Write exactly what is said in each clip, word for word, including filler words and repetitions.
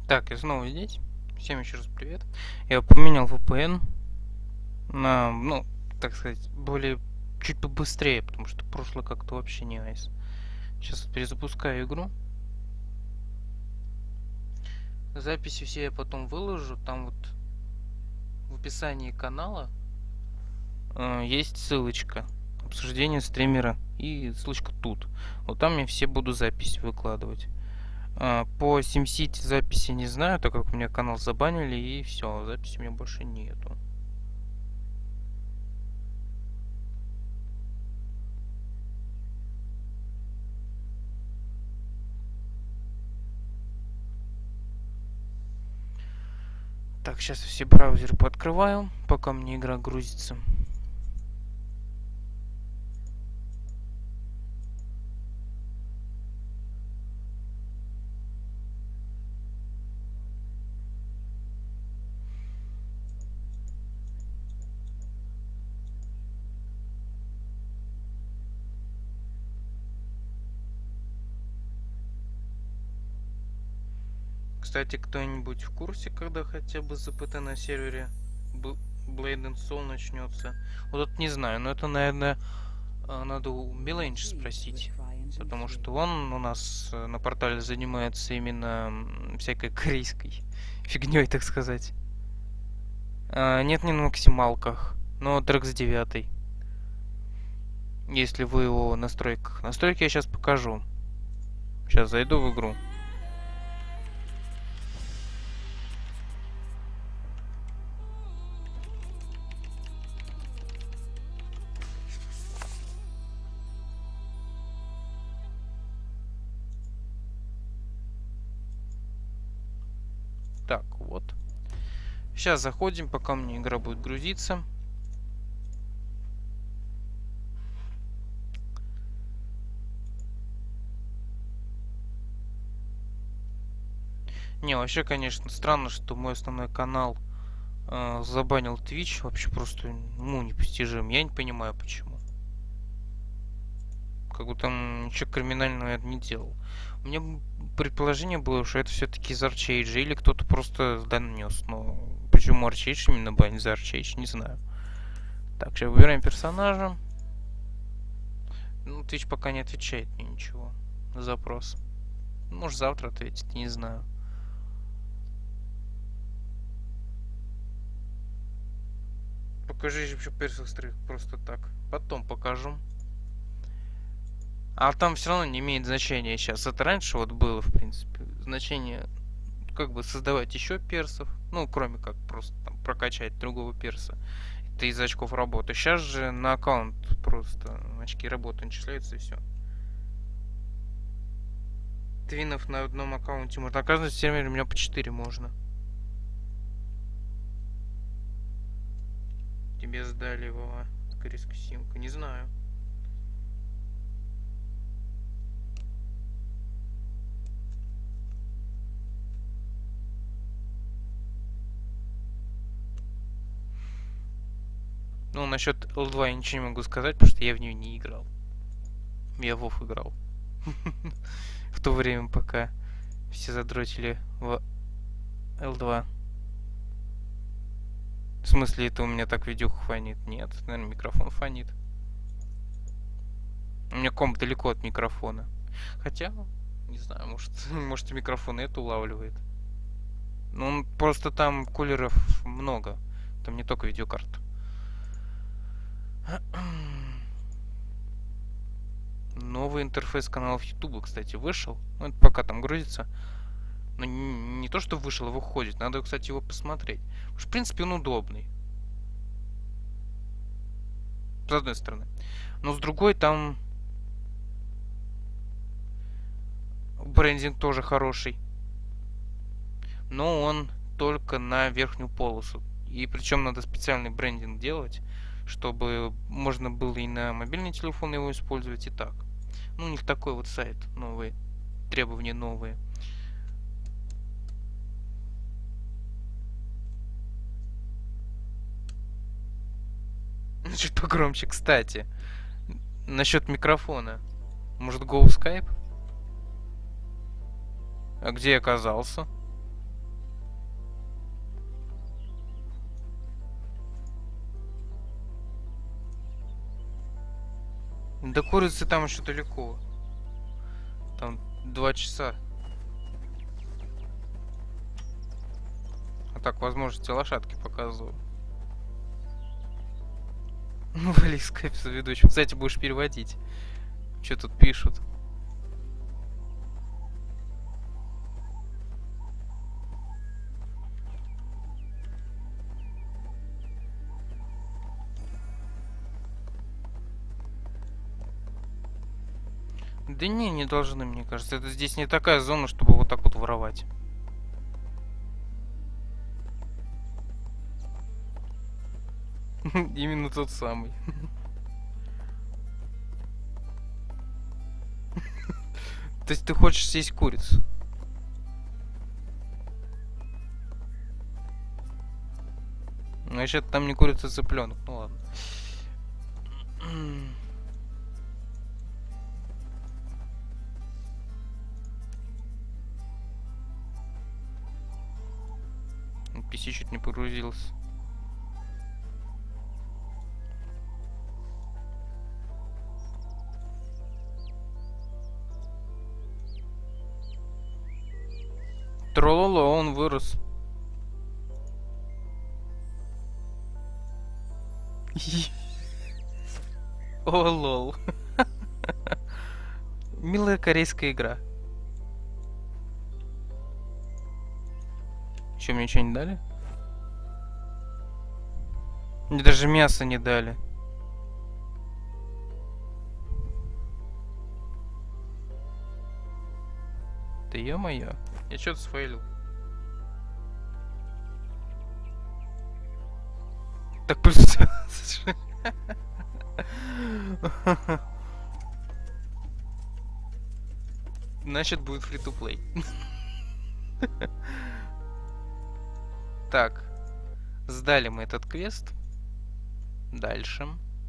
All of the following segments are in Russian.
Так, я снова здесь. Всем еще раз привет. Я поменял ви пи эн на, ну, так сказать, более чуть побыстрее, потому что прошлое как-то вообще не айс. Сейчас перезапускаю игру. Записи все я потом выложу. Там вот в описании канала э, есть ссылочка. Обсуждение стримера. И ссылочка тут. Вот там я все буду записи выкладывать. По SimCity записи не знаю, так как у меня канал забанили, и все, записи у меня больше нету. Так, сейчас все браузеры пооткрываю, пока мне игра грузится. Кстати, кто-нибудь в курсе, когда хотя бы зэ пэ тэ на сервере Blade and Soul начнется? Вот это не знаю, но это, наверное, надо у Миленча спросить. Потому что он у нас на портале занимается именно всякой корейской фигней, так сказать. А, нет, не на максималках, но Дрекс девять. Если вы его в настройках. Настройки я сейчас покажу. Сейчас зайду в игру. Так, вот. Сейчас заходим, пока мне игра будет грузиться. Не, вообще, конечно, странно, что мой основной канал э, забанил Twitch. Вообще просто, ну, непостижим. Я не понимаю, почему. Как бы там ничего криминального я не делал. У меня предположение было, что это все-таки из Арчейджа, или кто-то просто донес. Но почему Арчейдж именно банит за Арчейдж, не знаю. Так, сейчас выбираем персонажа. Ну, Twitch пока не отвечает мне ничего на запрос. Может, завтра ответит, не знаю. Покажи еще персов стрих просто так. Потом покажу. А там все равно не имеет значения сейчас. Это раньше вот было, в принципе, значение, как бы создавать еще персов. Ну, кроме как просто там прокачать другого перса. Это из очков работы. Сейчас же на аккаунт просто очки работы начисляются и все. Твинов на одном аккаунте можно. Оказывается, в сервере у меня по четыре можно. Тебе сдали его корейскую симку. Не знаю. Ну, насчет эл два я ничего не могу сказать, потому что я в нее не играл. Я в WoW играл. В то время, пока все задротили в эл два. В смысле, это у меня так видюха фонит? Нет, наверное, микрофон фонит. У меня комп далеко от микрофона. Хотя, не знаю, может, может микрофон это улавливает. Ну, просто там кулеров много. Там не только видеокарта. Новый интерфейс каналов YouTube, кстати, вышел. Ну, это пока там грузится. Но не, не то, что вышел, а выходит. Надо, кстати, его посмотреть. Потому что, в принципе, он удобный. С одной стороны. Но с другой, там брендинг тоже хороший. Но он только на верхнюю полосу. И причем надо специальный брендинг делать, чтобы можно было и на мобильный телефон его использовать, и так. Ну, у них такой вот сайт, новые требования новые. Чуть погромче, кстати. Насчет микрофона. Может, Go Skype? А где я оказался? До курицы там еще далеко. Там два часа. А так, возможности лошадки показываю. Ну, вали скайп с ведущим. Кстати, будешь переводить. Что тут пишут? Да не, не должны, мне кажется. Это здесь не такая зона, чтобы вот так вот воровать. Именно тот самый. То есть ты хочешь съесть курицу? Значит, там не курица, а цыпленок. Ну ладно. пи си чуть не погрузился. Трололо, он вырос. О, лол. Милая корейская игра. Че, мне ничего не дали? Мне даже мясо не дали. Да ё-моё. Я что-то сфейлил. Так просто... Значит, будет free-to-play. Так. Сдали мы этот квест. Дальше.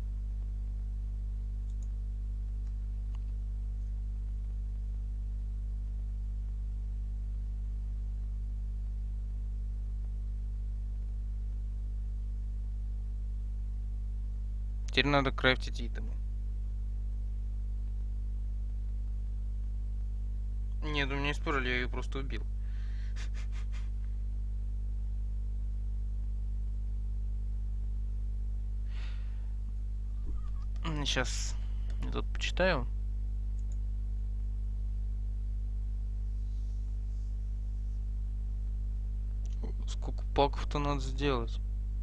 Теперь надо крафтить итемы. Нет, у меня не спорили, я ее просто убил. Сейчас я тут почитаю. Сколько паков-то надо сделать?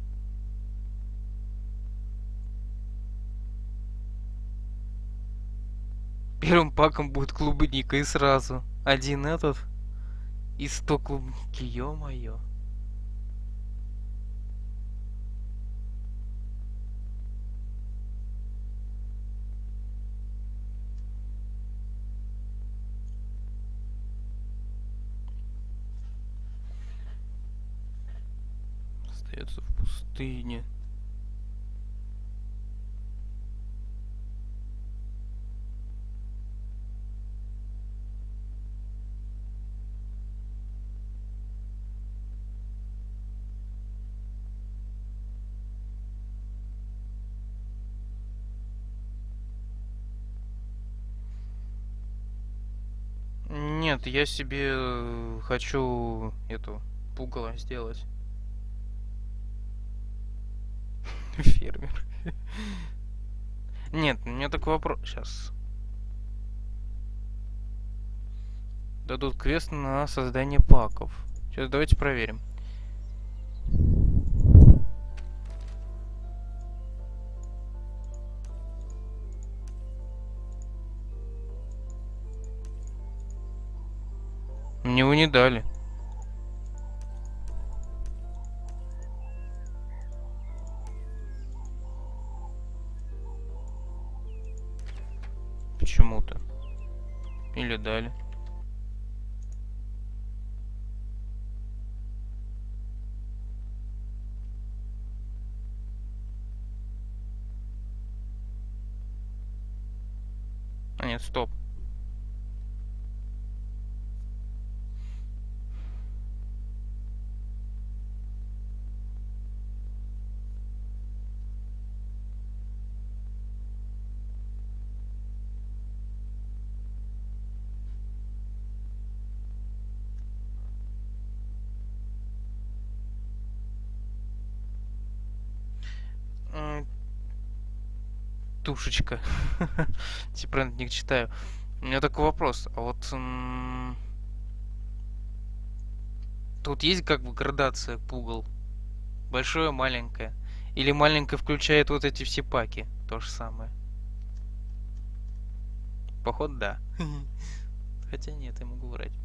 Первым паком будет клубника и сразу. Один этот и сто клубники, ё-моё. Остается в пустыне. Нет, я себе э, хочу эту пугало сделать. Фермер. Нет, у меня такой вопрос. Сейчас. Дадут квест на создание паков. Сейчас давайте проверим. Мне его не дали. Почему-то. Или дали. А нет, стоп. Петушечка. Типа про них читаю. У меня такой вопрос. А вот м, тут есть как бы градация пугал? Большое, маленькое? Или маленькое включает вот эти все паки? То же самое. Походу, да. Хотя нет, я могу врать.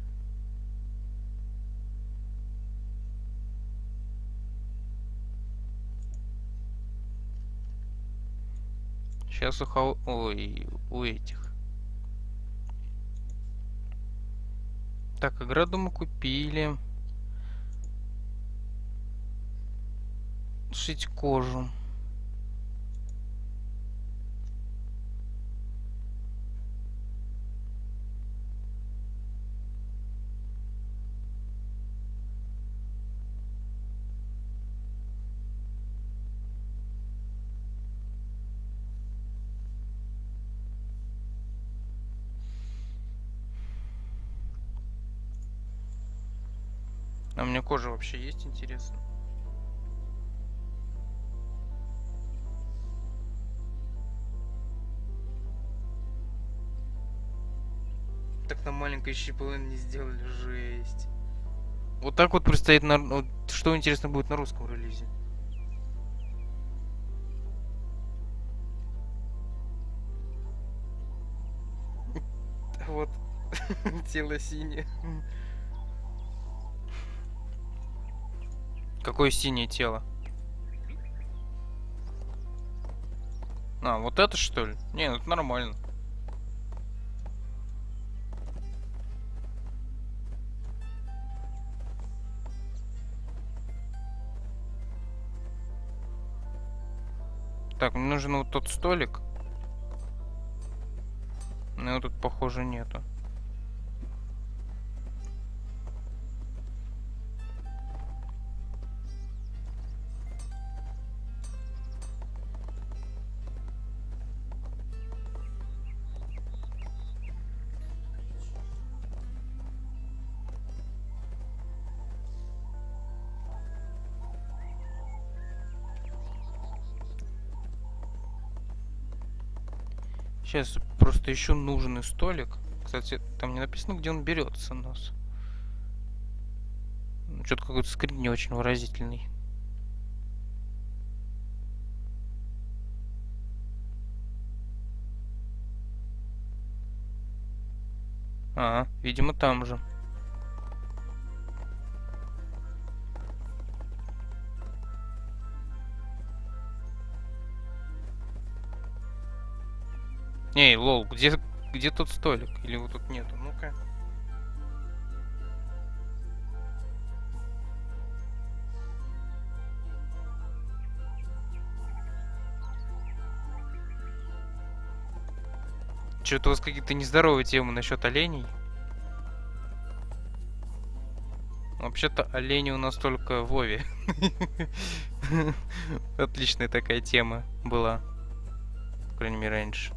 Сейчас у хау... Ой, у этих. Так, ограду мы купили. Шить кожу. А у меня кожа вообще есть, интересно? Так на маленькой щиплен не сделали, жесть. Вот так вот предстоит на... Вот что интересно будет на русском релизе? Вот. Тело синее. Какое синее тело? А, вот это что ли? Не, ну это нормально. Так, мне нужен вот тот столик. Но его тут, похоже, нету. Сейчас просто ищу нужный столик. Кстати, там не написано, где он берется у нас. Что-то какой-то скрин не очень выразительный. А, видимо, там же. Эй, лол, где, где тот столик? Или его тут нету? Ну-ка. Что-то у вас какие-то нездоровые темы насчет оленей. Вообще-то олени у нас только в Вове. Отличная такая тема была. По крайней мере, раньше.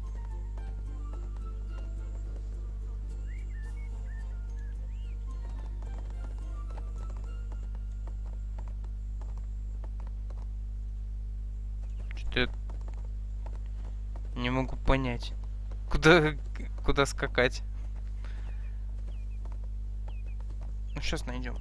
Что-то я не могу понять. Куда, куда скакать? Ну, сейчас найдем.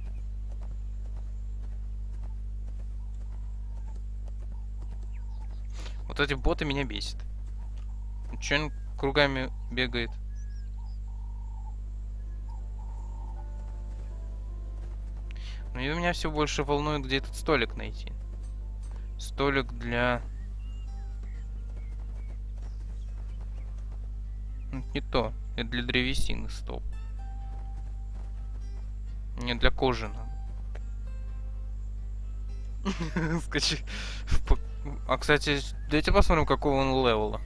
Вот эти боты меня бесят. Че он кругами бегает? Ну и меня все больше волнует, где этот столик найти. Столик для... Не то. Это для древесины, стоп. Не для кожи надо. Скачи. А, кстати, давайте посмотрим, какого он левела.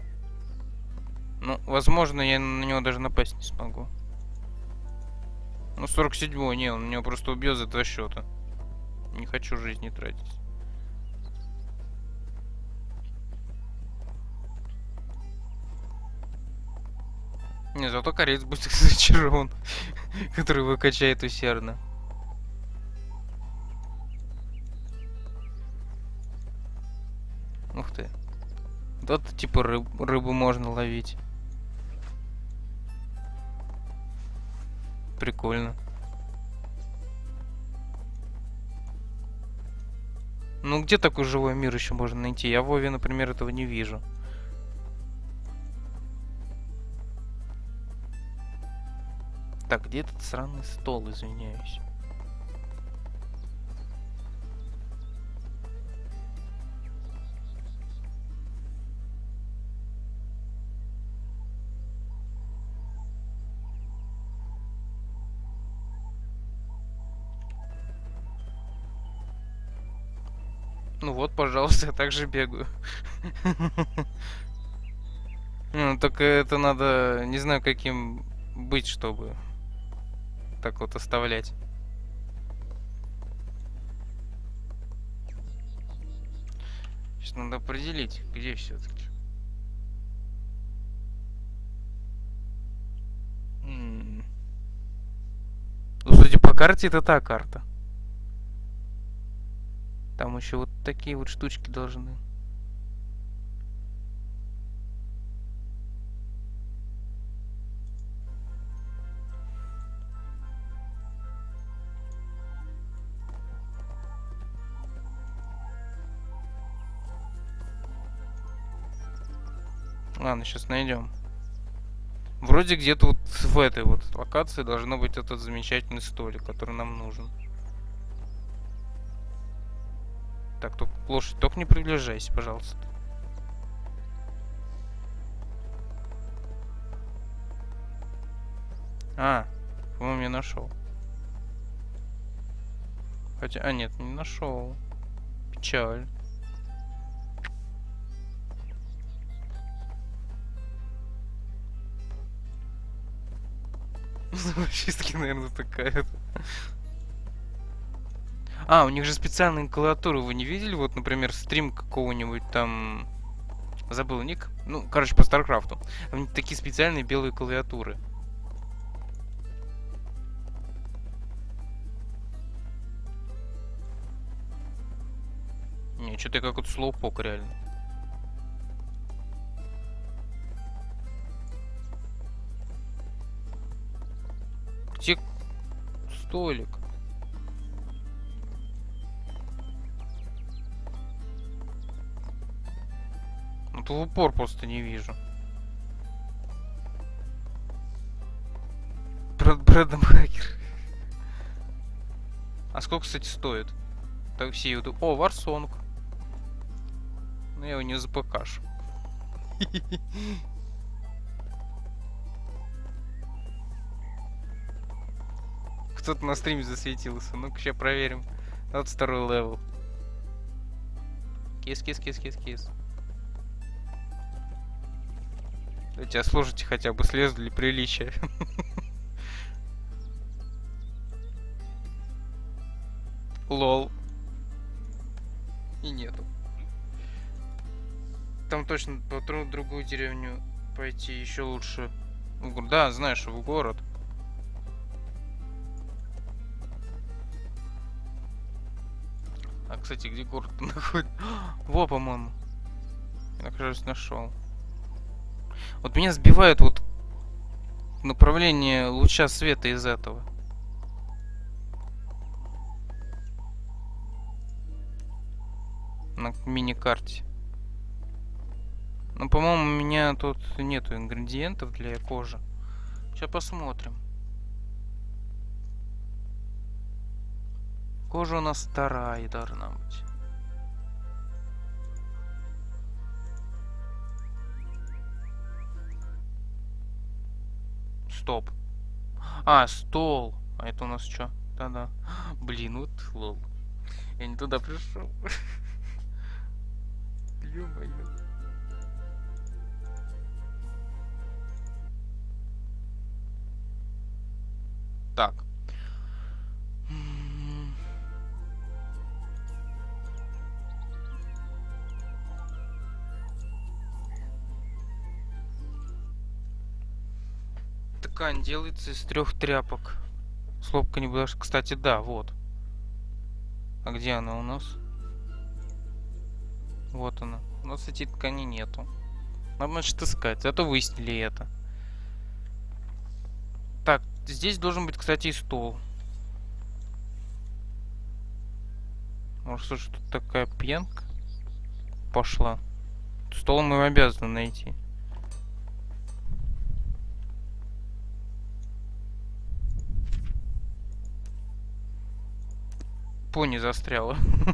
Ну, возможно, я на него даже напасть не смогу. Ну, сорок седьмой, не, он меня просто убьет за два счета. Не хочу жизни тратить. Не, зато кореец будет зачарован, который его качает усердно. Ух ты. Тут типа рыб, рыбу можно ловить. Прикольно. Ну где такой живой мир еще можно найти? Я в Вове, например, этого не вижу. Так, где этот сраный стол, извиняюсь? Ну вот, пожалуйста, я также бегаю. Ну, только это надо, не знаю, каким быть, чтобы так вот оставлять. Сейчас надо определить, где все-таки. Ну, судя по карте, это та карта. Там еще вот такие вот штучки должны. Ладно, сейчас найдем. Вроде где-то вот в этой вот локации должно быть этот замечательный столик, который нам нужен. Так, только лошадь, только не приближайся, пожалуйста. А, по-моему, я нашел. Хотя, а нет, не нашел. Печаль. Зубочистки, наверное, такая. А, у них же специальные клавиатуры, вы не видели? Вот, например, стрим какого-нибудь там... Забыл ник. Ну, короче, по Старкрафту. Там такие специальные белые клавиатуры. Не, что-то как вот слоупок реально. Где столик? Ну, то в упор просто не вижу. Брэд Брэдом Хакер. А сколько, кстати, стоит? Так все идут. О, Варсонг. Ну, я его не запокашу. Кто-то на стриме засветился. Ну-ка, сейчас проверим. Вот второй левел. Кис, кис, кис, кис, кис. Давайте, слушайте, хотя бы слезу для приличия. Лол. И нету. Там точно по другую деревню пойти еще лучше. Да, знаешь, в город. А, кстати, где город находится? Во, по-моему. Я, кажется, нашел. Вот меня сбивает вот направление луча света из этого. На мини-карте. Ну, по-моему, у меня тут нету ингредиентов для кожи. Сейчас посмотрим. Кожа у нас вторая должна быть. Стоп. А, стол. А это у нас что? Да-да. Блин, вот лол. Я не туда пришел. Ё-моё. Так. Ткань делается из трех тряпок. Слопка не будешь. Кстати, да, вот. А где она у нас? Вот она. У нас эти ткани нету. Надо, значит, искать. Зато выяснили это. Так, здесь должен быть, кстати, и стол. Может, слушай, тут такая пьянка пошла. Стол мы обязаны найти. Пони застряла.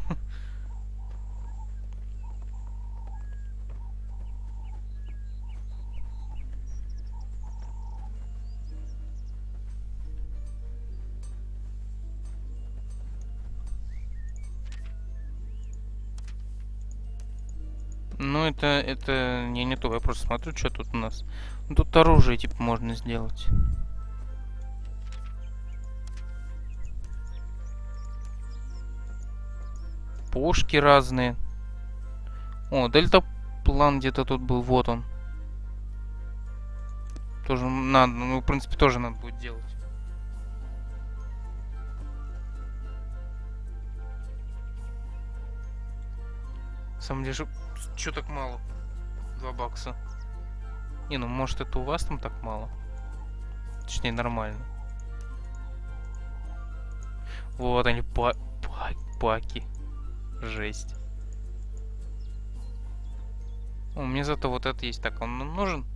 Ну, это, это не, не то. Я просто смотрю, что тут у нас. Ну, тут оружие, типа, можно сделать. Пушки разные. О, дельтаплан где-то тут был. Вот он. Тоже надо, ну, в принципе, тоже надо будет делать. На самом деле, что так мало? Два бакса. Не, ну, может, это у вас там так мало? Точнее, нормально. Вот они, па па паки. Жесть. О, мне зато вот это есть. Так, он нам нужен?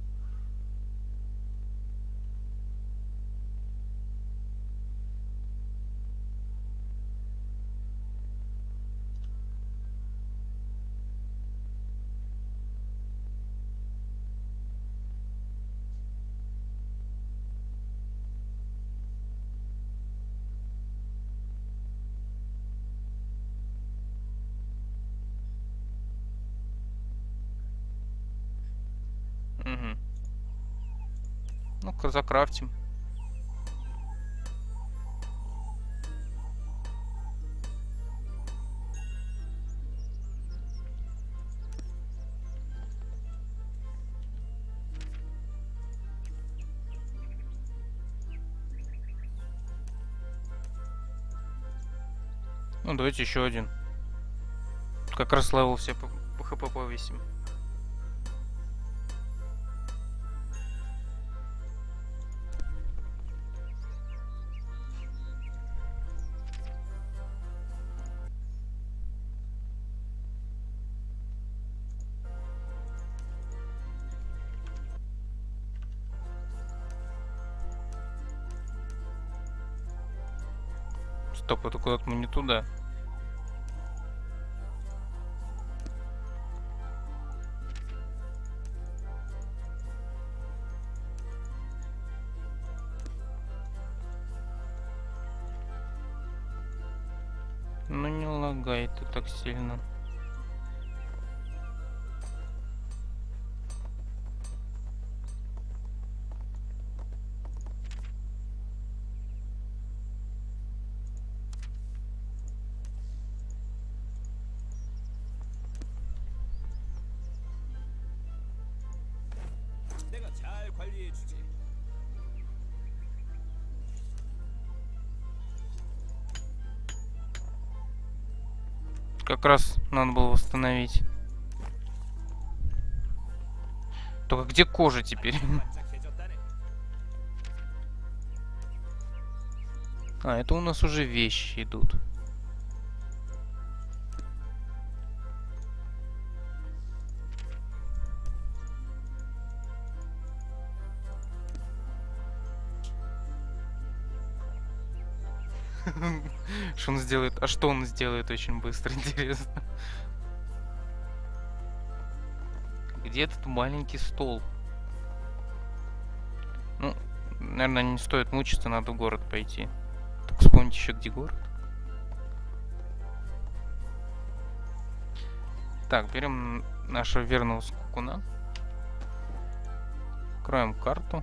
Угу. Ну-ка, закрафтим. Ну, давайте еще один. Как раз левел все по, по хп повесим. Стоп, это куда-то мы не туда. Ну не лагай ты так сильно. Как раз надо было восстановить. Только где кожа теперь? А, это у нас уже вещи идут. Что он сделает? А что он сделает очень быстро, интересно. Где этот маленький стол? Ну, наверное, не стоит мучиться, надо в город пойти. Так вспомните еще, где город. Так, берем нашего верного скакуна. Откроем карту.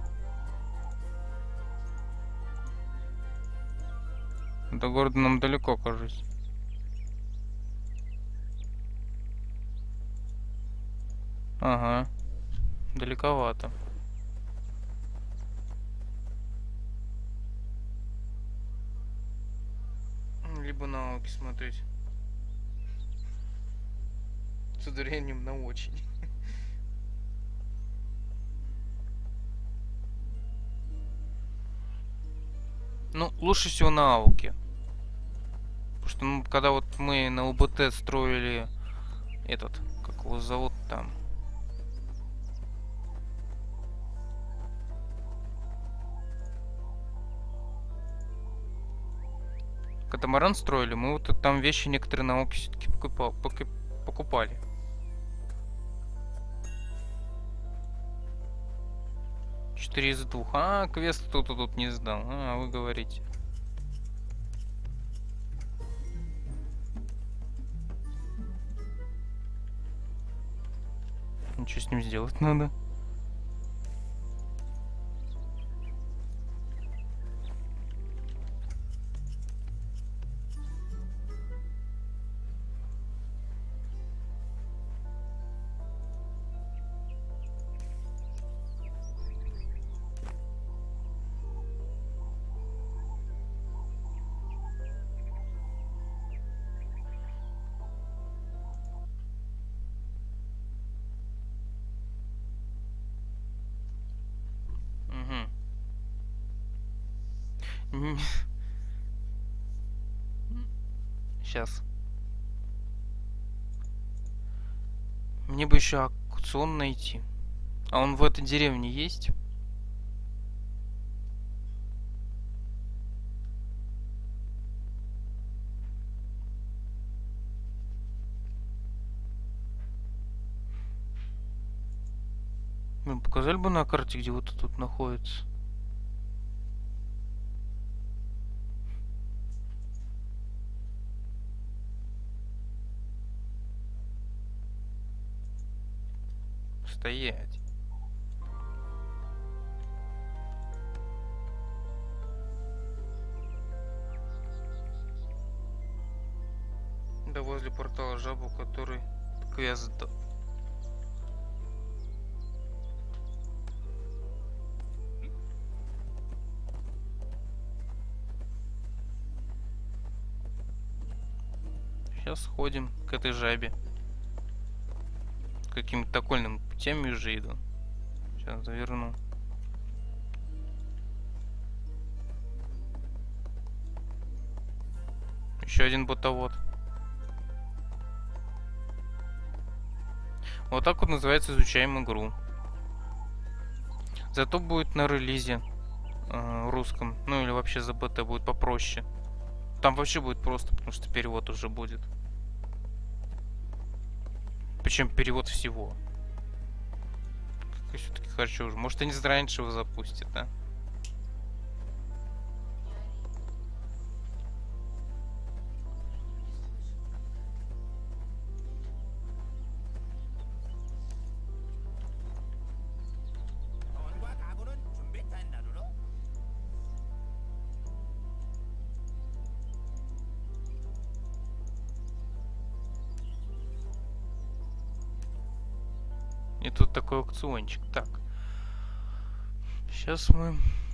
До города нам далеко, кажется. Ага. Далековато. Либо на Ауки смотреть. С ударением на очень. Ну, лучше всего на ауке. Потому что, ну, когда вот мы на УБТ строили этот, как его зовут там. Катамаран строили, мы вот там вещи некоторые на ауке все-таки покупали. четыре из двух. А, квест кто-то тут не сдал. А, вы говорите. Ничего с ним сделать надо. Сейчас. Мне бы еще аукцион найти. А он в этой деревне есть? Ну, показали бы на карте, где вот тут находится. Стоять. Да возле портала жабу, который квест. Сейчас сходим к этой жабе. Какими-то окольными путями уже иду. Сейчас заверну. Еще один ботовод. Вот так вот называется изучаем игру. Зато будет на релизе э, русском, ну или вообще за БТ будет попроще. Там вообще будет просто, потому что перевод уже будет. Причем перевод всего. Как я все-таки хочу уже. Может, они раньше его запустят, да? И тут такой аукциончик. Так. Сейчас мы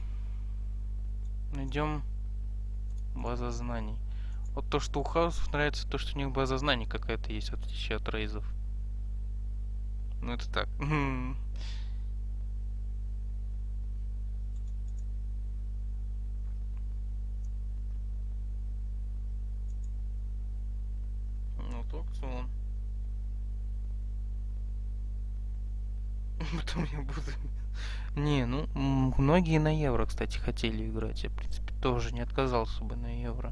найдем база знаний. Вот то, что у хаусов нравится, то, что у них база знаний какая-то есть, в отличие от рейзов. Ну это так. Ну то аукцион. Потом я буду... Не, ну, многие на евро, кстати, хотели играть. Я, в принципе, тоже не отказался бы на евро.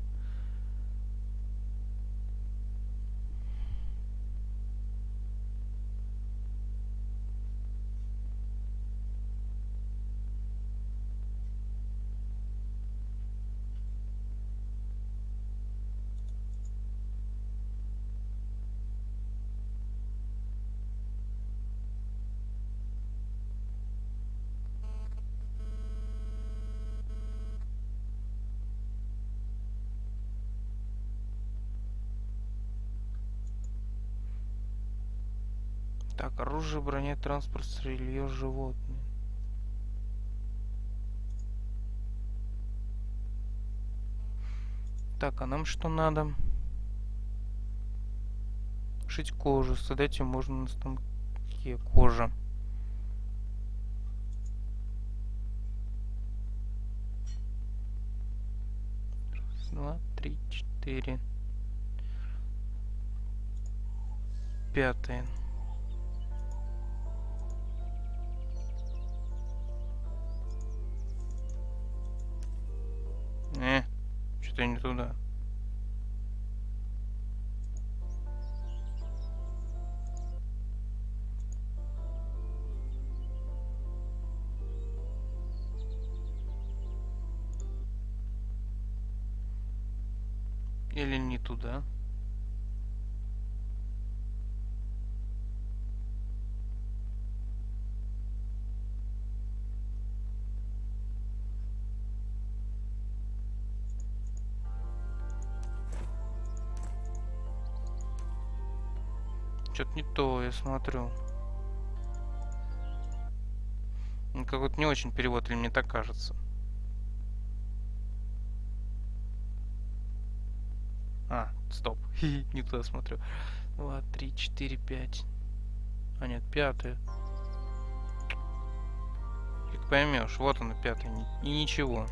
Так, оружие, броня, транспорт, сырье, животные. Так, а нам что надо? Шить кожу. С этим можно на станке кожа. два, три, четыре. Пятое. Э, что-то не туда. Или не туда. Что-то не то, я смотрю. Ну, как-то не очень перевод, или мне так кажется. А, стоп. Не туда смотрю. Два, три, четыре, пять. А нет, пятое. Как поймешь, вот оно, пятое. И ничего.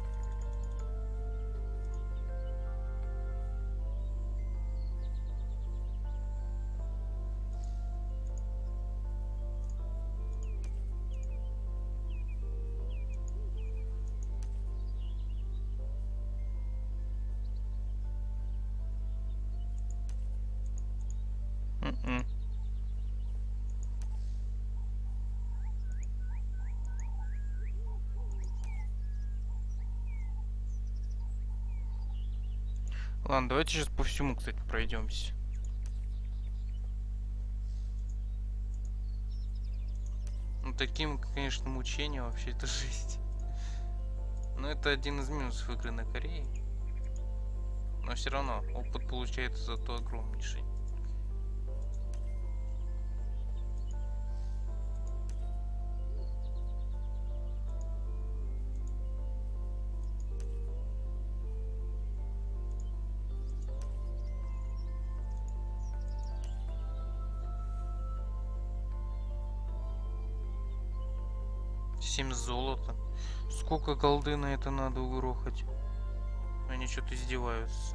М-м. Ладно, давайте сейчас по всему, кстати, пройдемся. Ну, таким, конечно, мучением вообще это жизнь. Но это один из минусов игры на Корее. Но все равно опыт получается зато огромнейший. Семь золота. Сколько голды на это надо угрохать? Они что-то издеваются.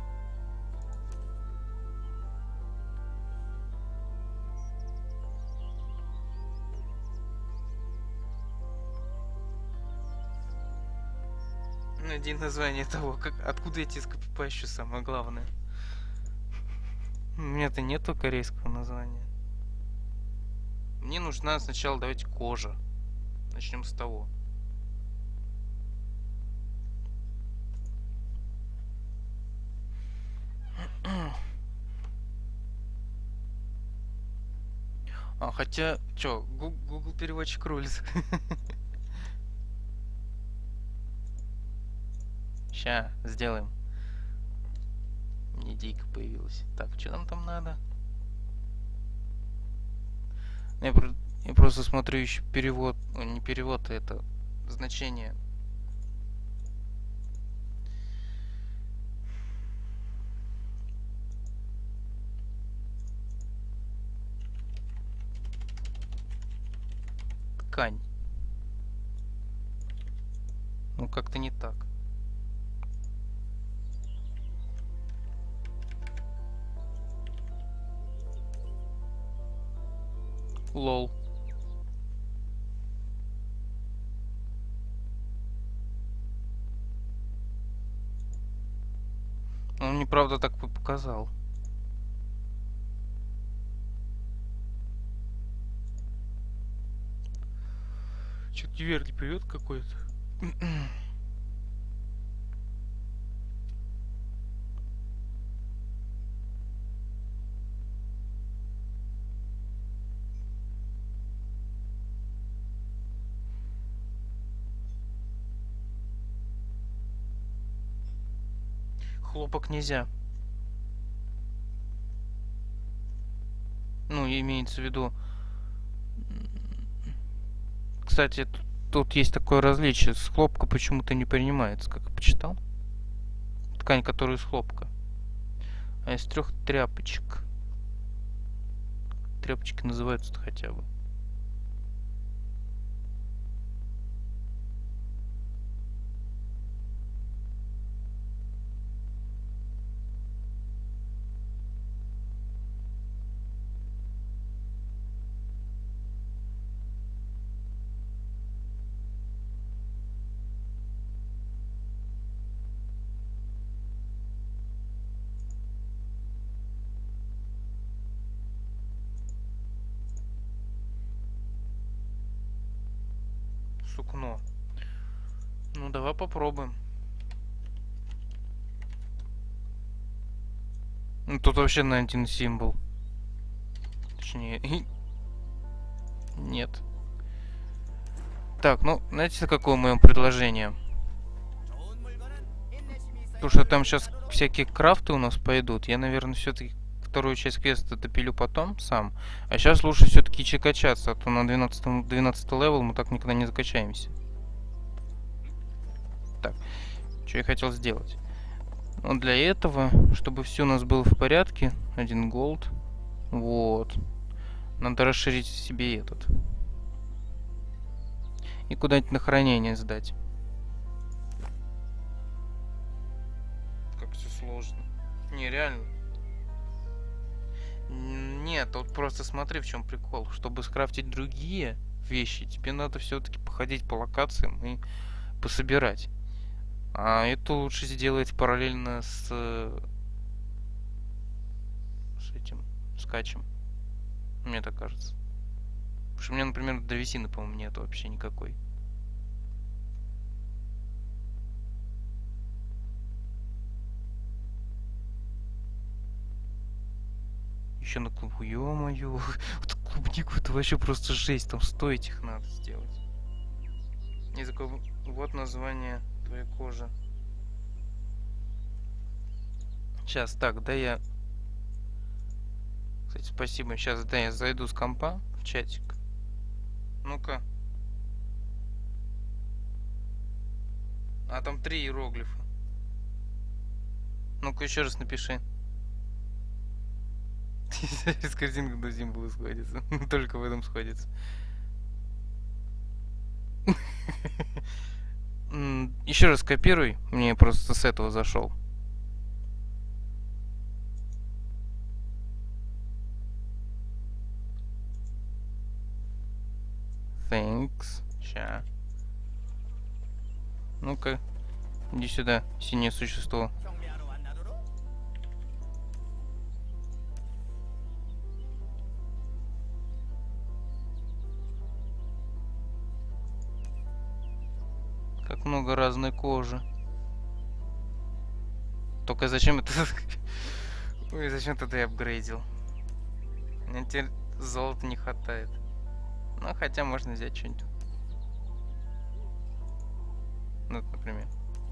Найди название того, как, откуда эти скопипащу, самое главное. У меня-то нету корейского названия. Мне нужна сначала, давайте, кожа. Начнем с того. А, хотя, чё, Google переводчик рулит. Ща, сделаем. Мне идейка появилась. Так, что нам там надо? Я, про... Я просто смотрю еще перевод. О, не перевод, а это значение. Ткань. Ну, как-то не так. Лол. Он мне правда так показал. Что-то неверный период какой-то. Хлопок нельзя. Ну, имеется в виду... Кстати, тут, тут есть такое различие. С хлопка почему-то не принимается, как я почитал. Ткань, которая из хлопка. А из трех тряпочек. Тряпочки называются-то хотя бы. сукно. Ну, давай попробуем. Ну, тут вообще на один символ. Точнее, нет. Так, ну, знаете, какое мое предложение? Потому что там сейчас всякие крафты у нас пойдут. Я, наверное, все-таки вторую часть квеста допилю потом сам. А сейчас лучше все-таки чекачаться, а то на двенадцатом левел мы так никогда не закачаемся. Так, что я хотел сделать? Ну, для этого, чтобы все у нас было в порядке, один голд. Вот. Надо расширить себе этот. И куда-нибудь на хранение сдать. Как все сложно. Нереально. Нет, вот просто смотри, в чем прикол. Чтобы скрафтить другие вещи, тебе надо все-таки походить по локациям и пособирать. А это лучше сделать параллельно с, с этим скачем. Мне так кажется. Потому что у меня, например, древесины, по-моему, нет вообще никакой. Еще на клубу, ё-моё. Вот клубнику это вообще просто жесть. Там сто этих надо сделать. Язык... Вот название твоей кожи. Сейчас, так, да я... Кстати, спасибо. Сейчас, да, я зайду с компа в чатик. Ну-ка. А, там три иероглифа. Ну-ка, еще раз напиши. С картинкой до символа сходится. Только в этом сходится. Еще раз копируй. Мне просто с этого зашел. Thanks. Ща. Ну-ка. Иди сюда, синее существо. Как много разной кожи. Только зачем это... Ой, зачем это я апгрейдил? Мне теперь золота не хватает. Ну, хотя можно взять что-нибудь. Ну, вот, например.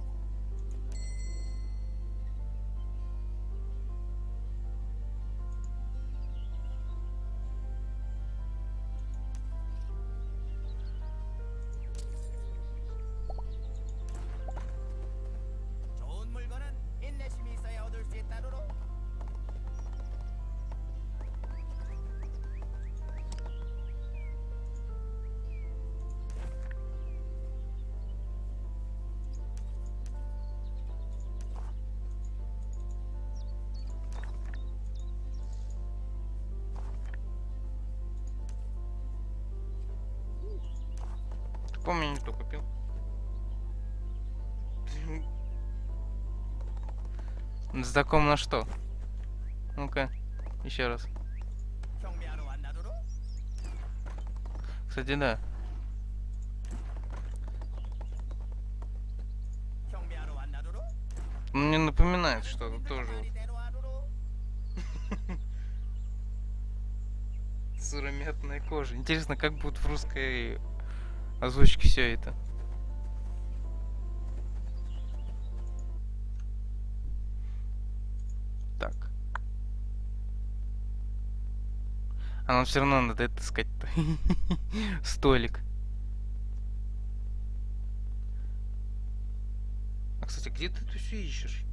Помню, не то купил. Знаком на что? Ну-ка, еще раз. Кстати, да. Он мне напоминает что-то тоже. Суромятная кожа. Интересно, как будет в русской озвучке все это. Так. А нам все равно надо это искать-то. Столик. А, кстати, где ты это все ищешь?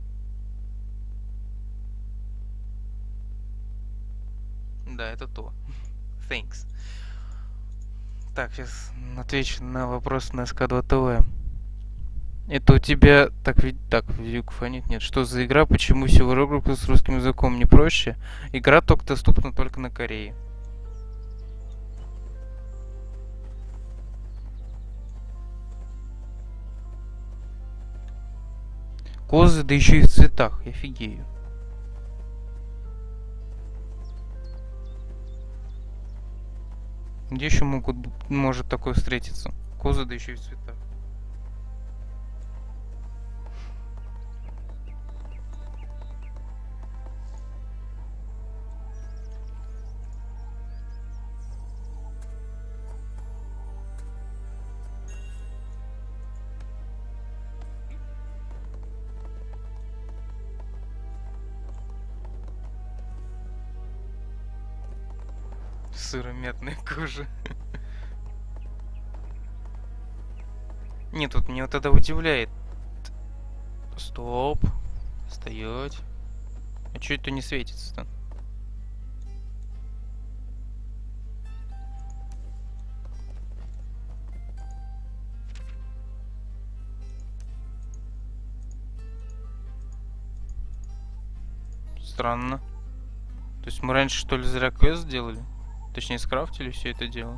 Да, это то. Thanks. Так, сейчас отвечу на вопрос на эс ка два тэ вэ. Это у тебя... Так, ведь... Так, видюков нет, нет. Что за игра? Почему все иероглифы с русским языком не проще? Игра только доступна только на Корее. Козы, да еще и в цветах. Я офигею. Где еще могут, может такое встретиться? козы, да еще и в цветах. Сыромятная кожа. Нет, вот меня вот это удивляет. Стоп. Стоять. А чё это не светится-то? Странно. То есть мы раньше, что ли, зря квест сделали? Точнее, скрафтили все это дело.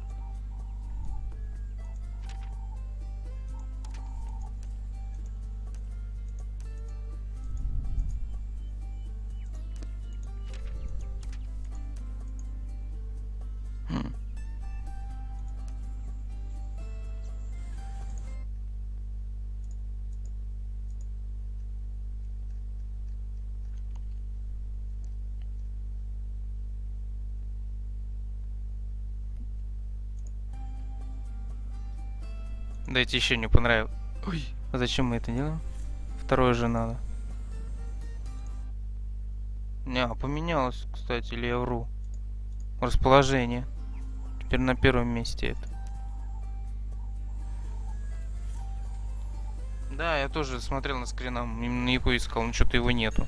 Хм. Дайте еще не понравилось. Ой, а зачем мы это делаем? Второе же надо. Не, а поменялось, кстати, или я вру? Расположение. Теперь на первом месте это. Да, я тоже смотрел на скринам, именно его искал, но что-то его нету.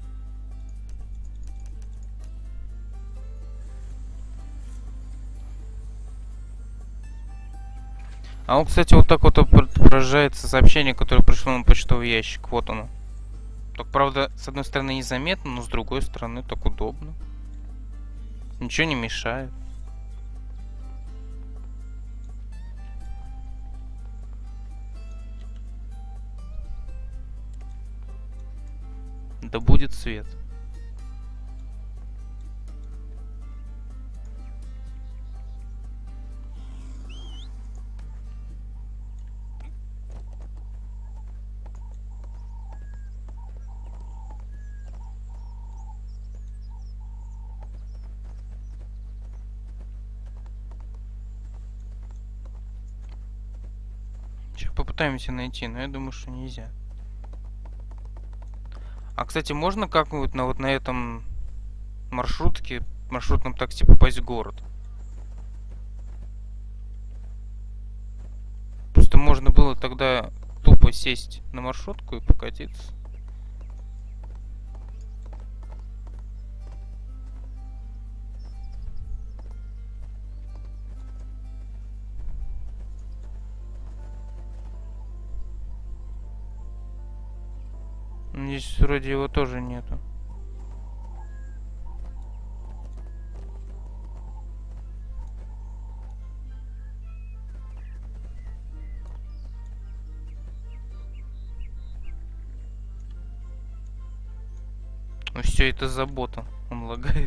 А он, кстати, вот так вот отображается сообщение, которое пришло на почтовый ящик. Вот оно. Так, правда, с одной стороны незаметно, но с другой стороны так удобно. Ничего не мешает. Да будет свет. Сейчас попытаемся найти, но я думаю, что нельзя. А, кстати, можно как-нибудь на вот на этом маршрутке, маршрутном такси попасть в город? Просто можно было тогда тупо сесть на маршрутку и покатиться. Здесь вроде его тоже нету. Ну все это забота. Он лагает.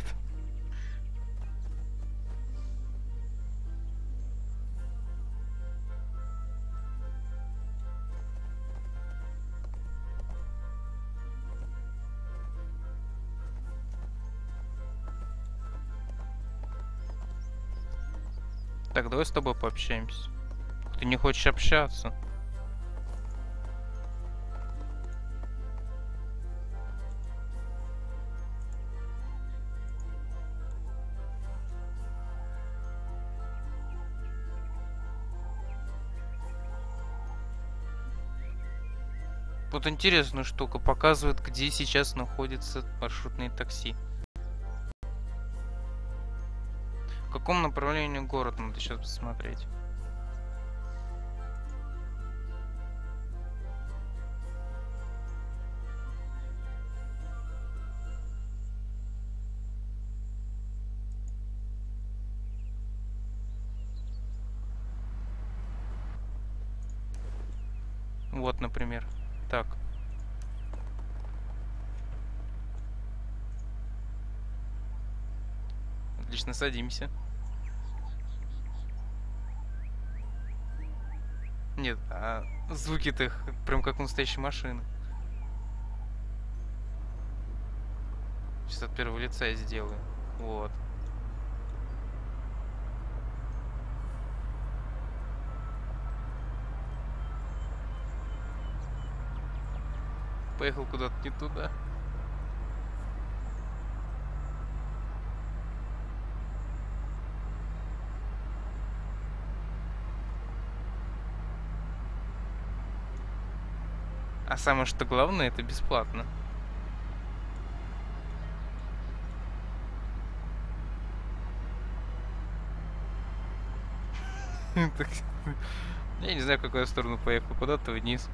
Так, давай с тобой пообщаемся. Ты не хочешь общаться? Вот интересная штука, показывает, где сейчас находится маршрутные такси. В каком направлении город надо сейчас посмотреть? Вот, например. Так. Отлично, садимся. Нет, а звуки-то прям как у настоящей машины. Сейчас от первого лица я сделаю. Вот. Поехал куда-то не туда. А самое что главное, это бесплатно. Я не знаю, в какую сторону поехал. Куда-то вниз.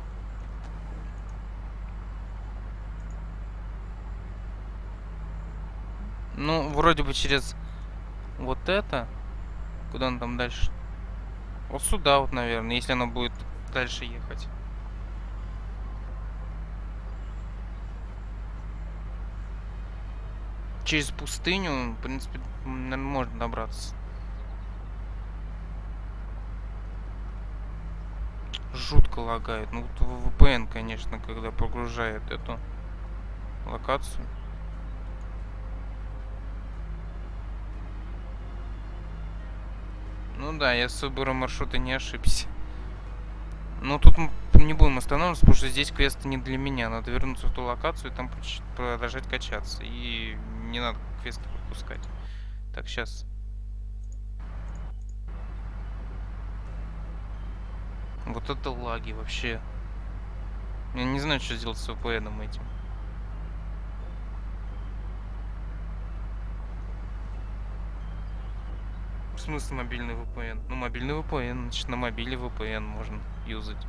Ну, вроде бы через вот это. Куда он там дальше? Вот сюда вот, наверное, если оно будет дальше ехать. Через пустыню, в принципе, наверное, можно добраться. Жутко лагает. Ну, вот ви пи эн, конечно, когда прогружает эту локацию. Ну да, я с выбором маршрута не ошибся. Но тут мы не будем останавливаться, потому что здесь квесты не для меня. Надо вернуться в ту локацию и там продолжать качаться. И не надо квесты пропускать. Так, сейчас. Вот это лаги вообще. Я не знаю, что сделать с ви пи эн этим. В смысле мобильный ви пи эн? Ну, мобильный ви пи эн, значит, на мобиле ви пи эн можно юзать.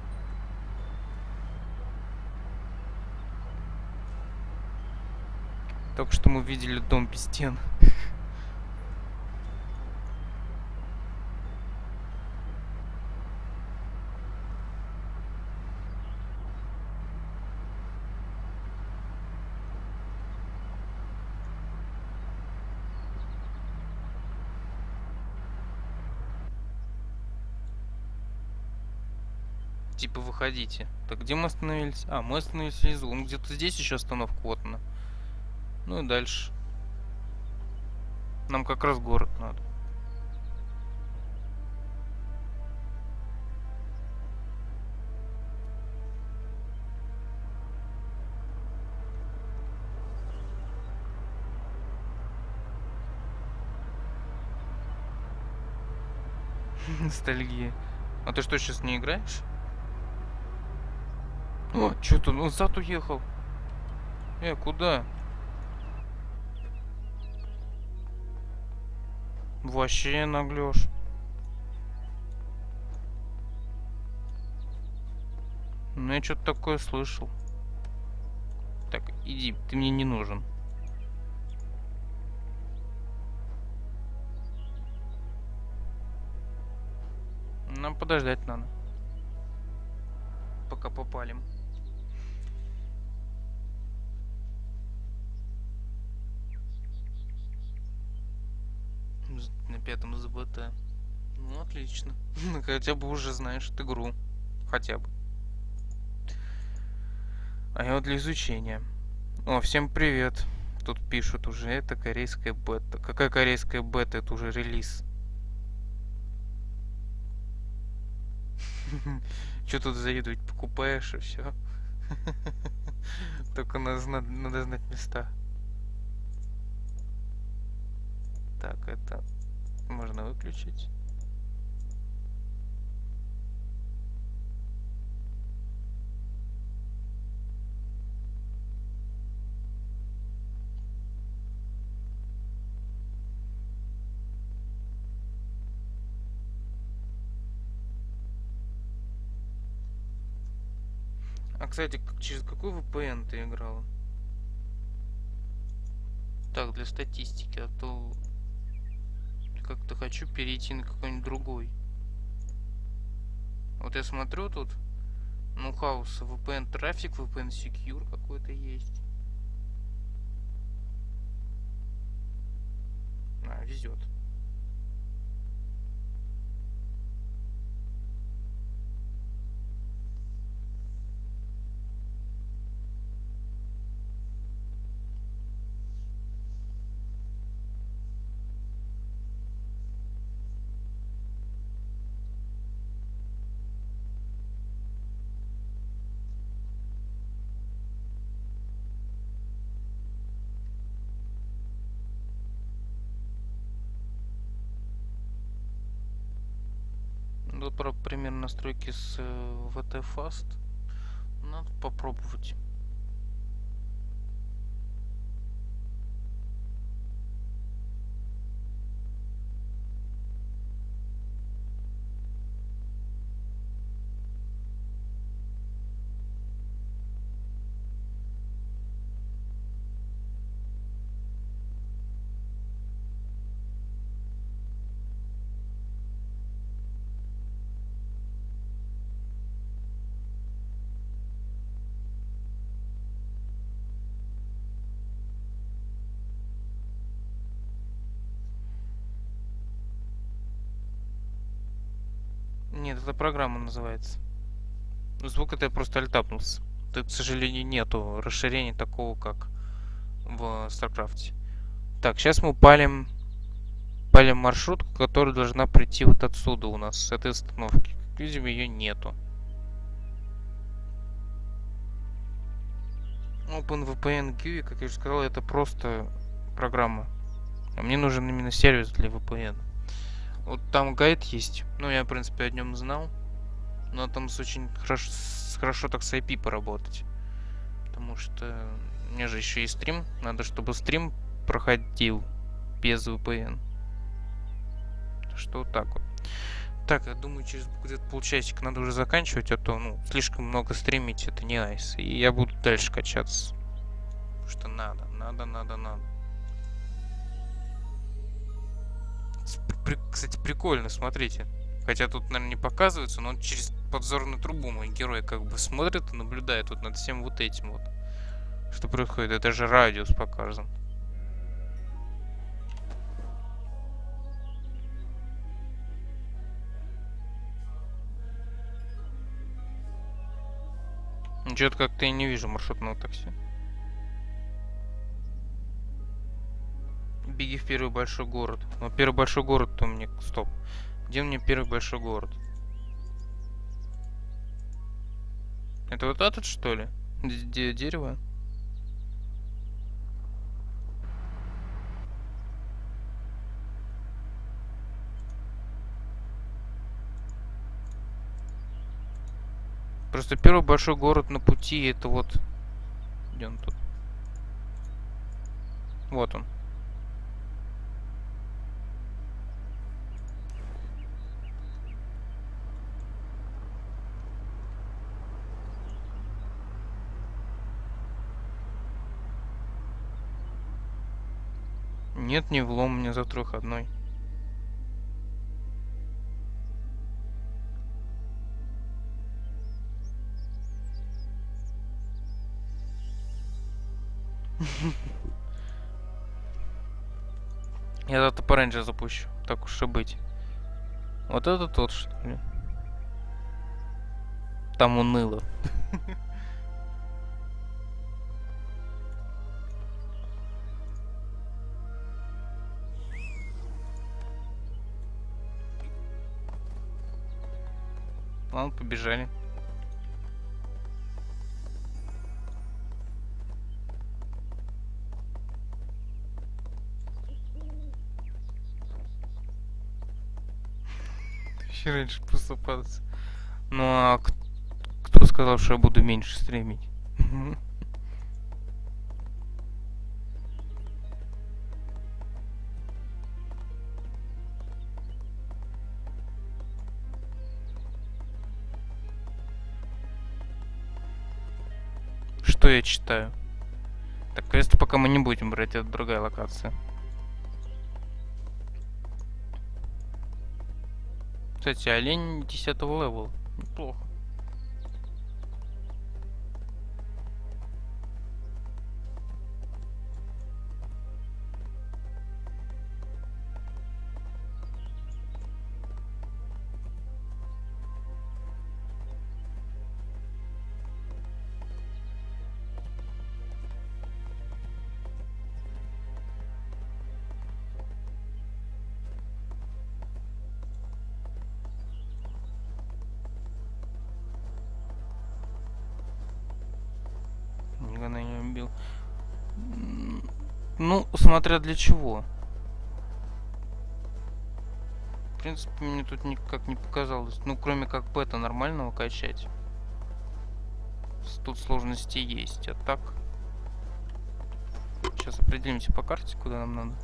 Только что мы видели дом без стен. Типа выходите. Так где мы остановились? А, мы остановились внизу. Ну где-то здесь еще остановка вот она. Ну и дальше. Нам как раз город надо. Ностальгия. А ты что, сейчас не играешь? О, что-то он назад уехал. Э, куда? Вообще наглёшь. Ну я что-то такое слышал. Так, иди, ты мне не нужен. Нам подождать надо. Пока попалим. На пятом ЗБТ. Ну, отлично. Ну, хотя бы уже знаешь эту игру. Хотя бы. А я вот для изучения. О, всем привет. Тут пишут уже, это корейская бета. Какая корейская бета? Это уже релиз. Че тут завидовать? Покупаешь и все. Только надо знать места. Так, это можно выключить. А, кстати, через какой ви пи эн ты играла? Так, для статистики, а то как-то хочу перейти на какой-нибудь другой. Вот я смотрю тут, ну, хаус, ви пи эн трафик, ви пи эн secure какой-то есть. А, везет. смотрел про пример настройки с э, ви ти Fast. Надо попробовать. Нет, это программа называется. Звук это я просто альтапнулся. Тут, к сожалению, нету расширения такого, как в StarCraft. Так, сейчас мы палим, палим маршрутку, которая должна прийти вот отсюда у нас, с этой остановки. Как видим, ее нету. OpenVPN джи ю ай, как я уже сказал, это просто программа. А мне нужен именно сервис для ви пи эн. Вот там гайд есть. Ну, я, в принципе, о нем знал. Но там с очень хорошо, с, хорошо так с ай пи поработать. Потому что у меня же еще есть стрим. Надо, чтобы стрим проходил без ви пи эн. Что вот так вот. Так, я думаю, через где-то полчасика надо уже заканчивать, а то, ну, слишком много стримить, это не айс. И я буду дальше качаться. Потому что надо, надо, надо, надо. При, кстати, прикольно, смотрите. Хотя тут, наверное, не показывается, но он через подзорную трубу мой герой как бы смотрит и наблюдает вот над всем вот этим вот. Что происходит? Это же радиус показан. Что-то как-то я не вижу маршрутного такси. Беги в первый большой город. Но первый большой город-то мне... Стоп. Где мне первый большой город? Это вот этот, что ли? Где дерево? Просто первый большой город на пути, это вот... Где он тут? Вот он. Нет, не влом, мне завтра выходной. Я завтра по Рейнджер запущу, так уж и быть. Вот это тот, что ли? Там уныло. Ладно, побежали. Еще раньше просыпаться. Ну а кто сказал, что я буду меньше стримить? Что я читаю? Так, квесты пока мы не будем брать, это другая локация. Кстати, олень десятого левела. Неплохо. Никогда не убил. Ну, смотря для чего. принципе, мне тут никак не показалось. Ну, кроме как бета нормального качать. Тут сложности есть, а так... Сейчас определимся по карте, куда нам надо.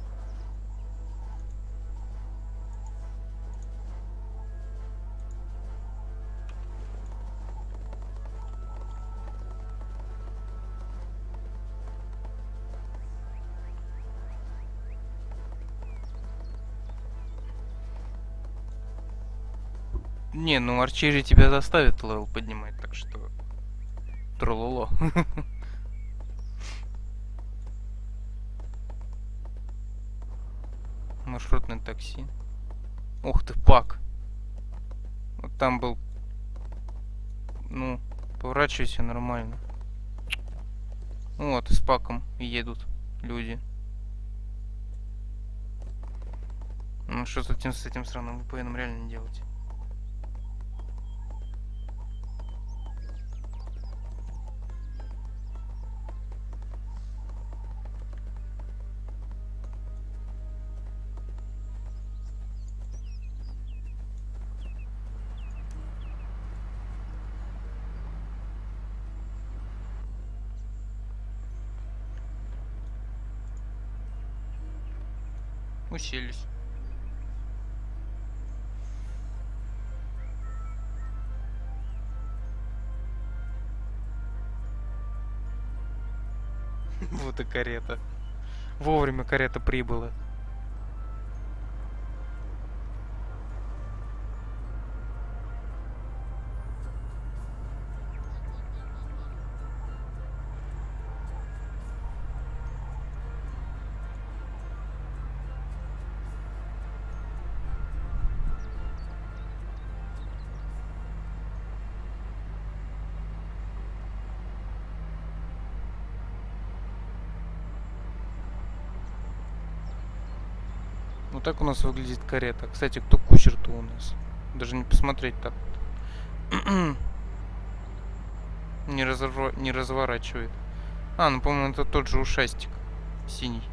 Не, ну арчери тебя заставит левел поднимать, так что... Трололо. Маршрутное такси. Ух ты, пак. Вот там был... Ну, поворачивайся нормально. Вот, с паком едут люди. Ну, что с этим, с этим сраным ви пи эн реально делать? Уселись. Вот и карета. Вовремя карета прибыла. Вот так у нас выглядит карета. Кстати, кто кучер-то у нас? Даже не посмотреть так. не, разорва... не разворачивает. А, ну, по-моему, это тот же ушастик. Синий.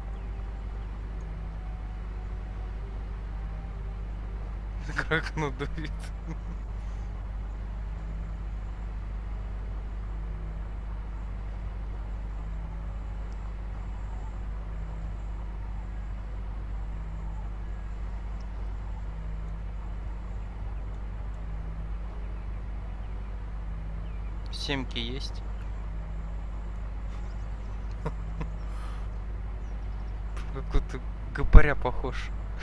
Как оно дует. Семки есть. Какой-то гопаря похож.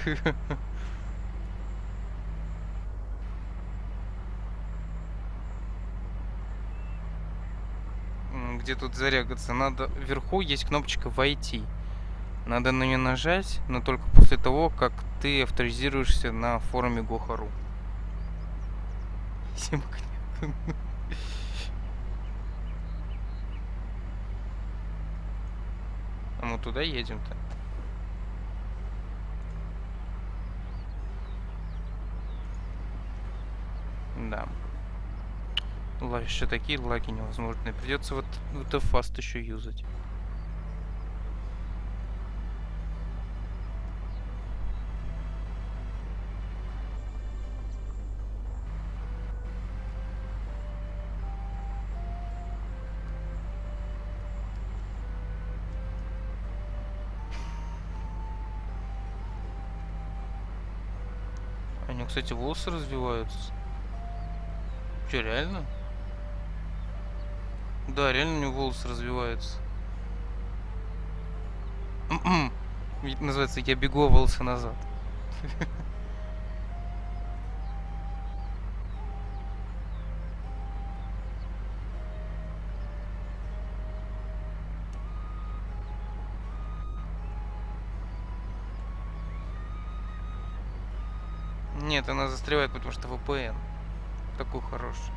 Где тут зарягаться? Надо... Вверху есть кнопочка «Войти». Надо на нее нажать, но только после того, как ты авторизируешься на форуме Гохару. Семок нет. А мы туда едем-то? Да. Ла, еще такие лаги невозможные. Придется вот это фаст еще юзать. У него, кстати, волосы развиваются. Че, реально? Да, реально у него волосы развиваются. Вид называется «Я бегу, а волосы назад». Нет, она застревает, потому что ви пи эн такой хороший.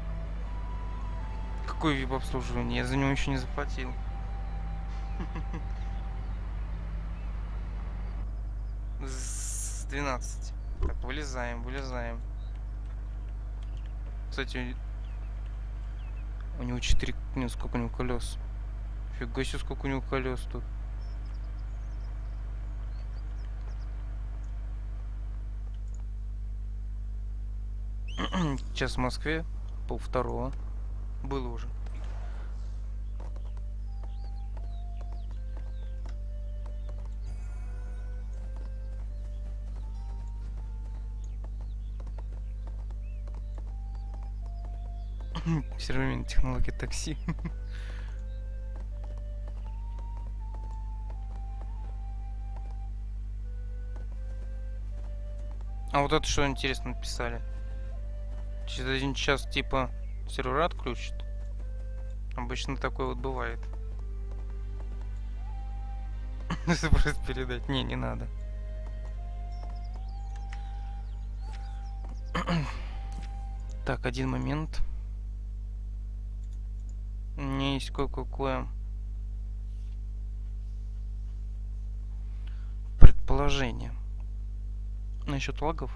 Какое вип-обслуживание? Я за него еще не заплатил. одиннадцать двенадцать. Так, вылезаем, вылезаем. Кстати, у него четыре... Нет, сколько у него колес? Фига себе, сколько у него колес тут. Сейчас в Москве пол второго. Было уже. Современные технологии такси. А вот это что интересно написали? Через один час типа сервер отключит. Обычно такое вот бывает. Просто передать. Не, не надо. Так, один момент. У меня есть кое-какое предположение насчет лагов.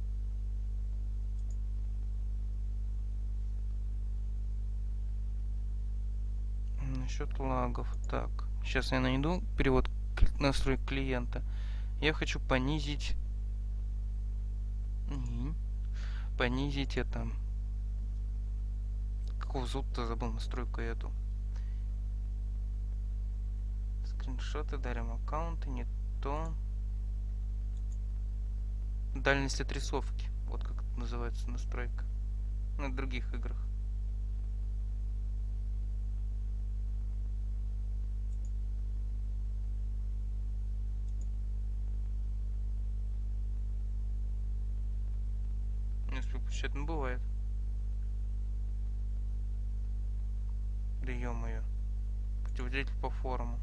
Насчет лагов. Так, сейчас я найду перевод настрой клиента. Я хочу понизить... Понизить это... Какого зовут-то, забыл настройку эту. Скриншоты, дарим аккаунты, не то. Дальность отрисовки. Вот как это называется настройка. На других играх. Если выпущать, ну бывает. Да ё-моё. Путеводитель по форуму.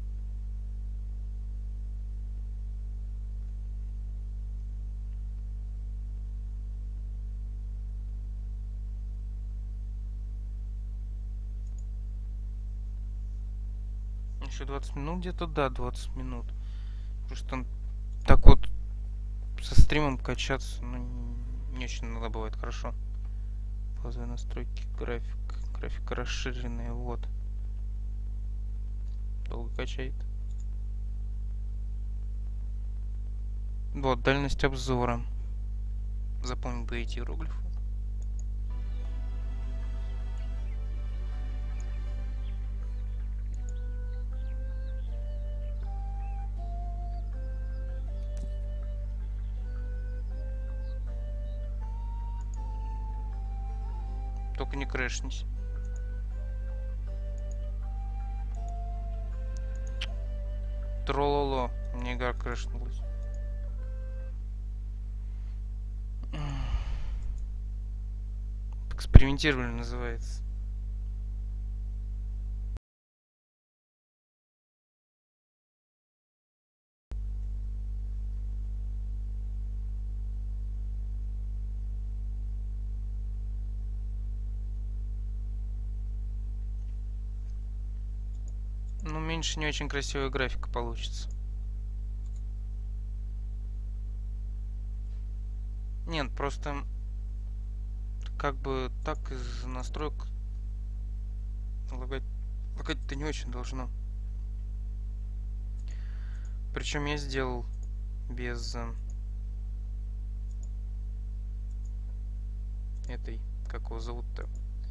Еще двадцать минут где-то, да, двадцать минут. Просто так вот со стримом качаться, ну, не очень иногда бывает хорошо. Базовые настройки, график, графика расширенная, вот. Долго качает. Вот, дальность обзора. Запомнил бы эти иероглифы. Только не крэшнись. Трололо. Мне игра крэшнулась. Экспериментировали называется. Ну, меньше не очень красивая графика получится. Нет, просто как бы так из настроек лагать, лагать-то не очень должно. Причем я сделал без этой, как его зовут-то?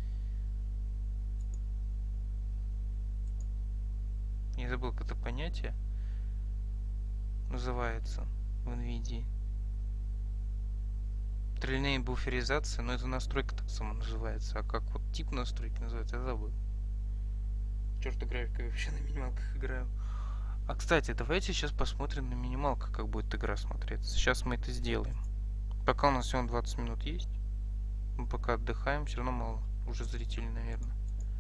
Я забыл, как это понятие называется в NVIDIA. Тройная буферизация, но это настройка так сама называется. А как вот тип настройки называется, я забыл. Черт, графика, я вообще на минималках играю. А, кстати, давайте сейчас посмотрим на минималках, как будет игра смотреться. Сейчас мы это сделаем. Пока у нас всего двадцать минут есть. Мы пока отдыхаем, все равно мало. Уже зрителей, наверное.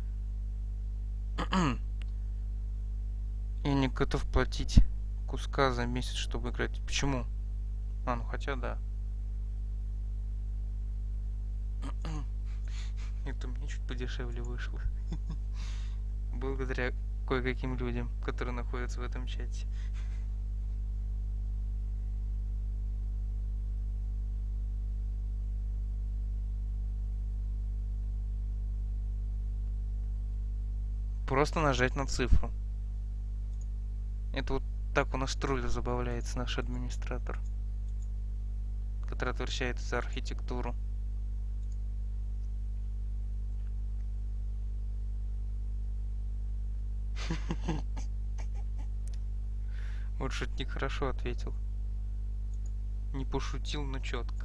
Я не готов платить куска за месяц, чтобы играть. Почему? А, ну хотя да. Это мне чуть подешевле вышло. Благодаря кое-каким людям, которые находятся в этом чате. просто нажать на цифру. Это вот так у нас тролль забавляется, наш администратор, который отвечает за архитектуру. Вот шутник хорошо ответил. Не пошутил, но четко.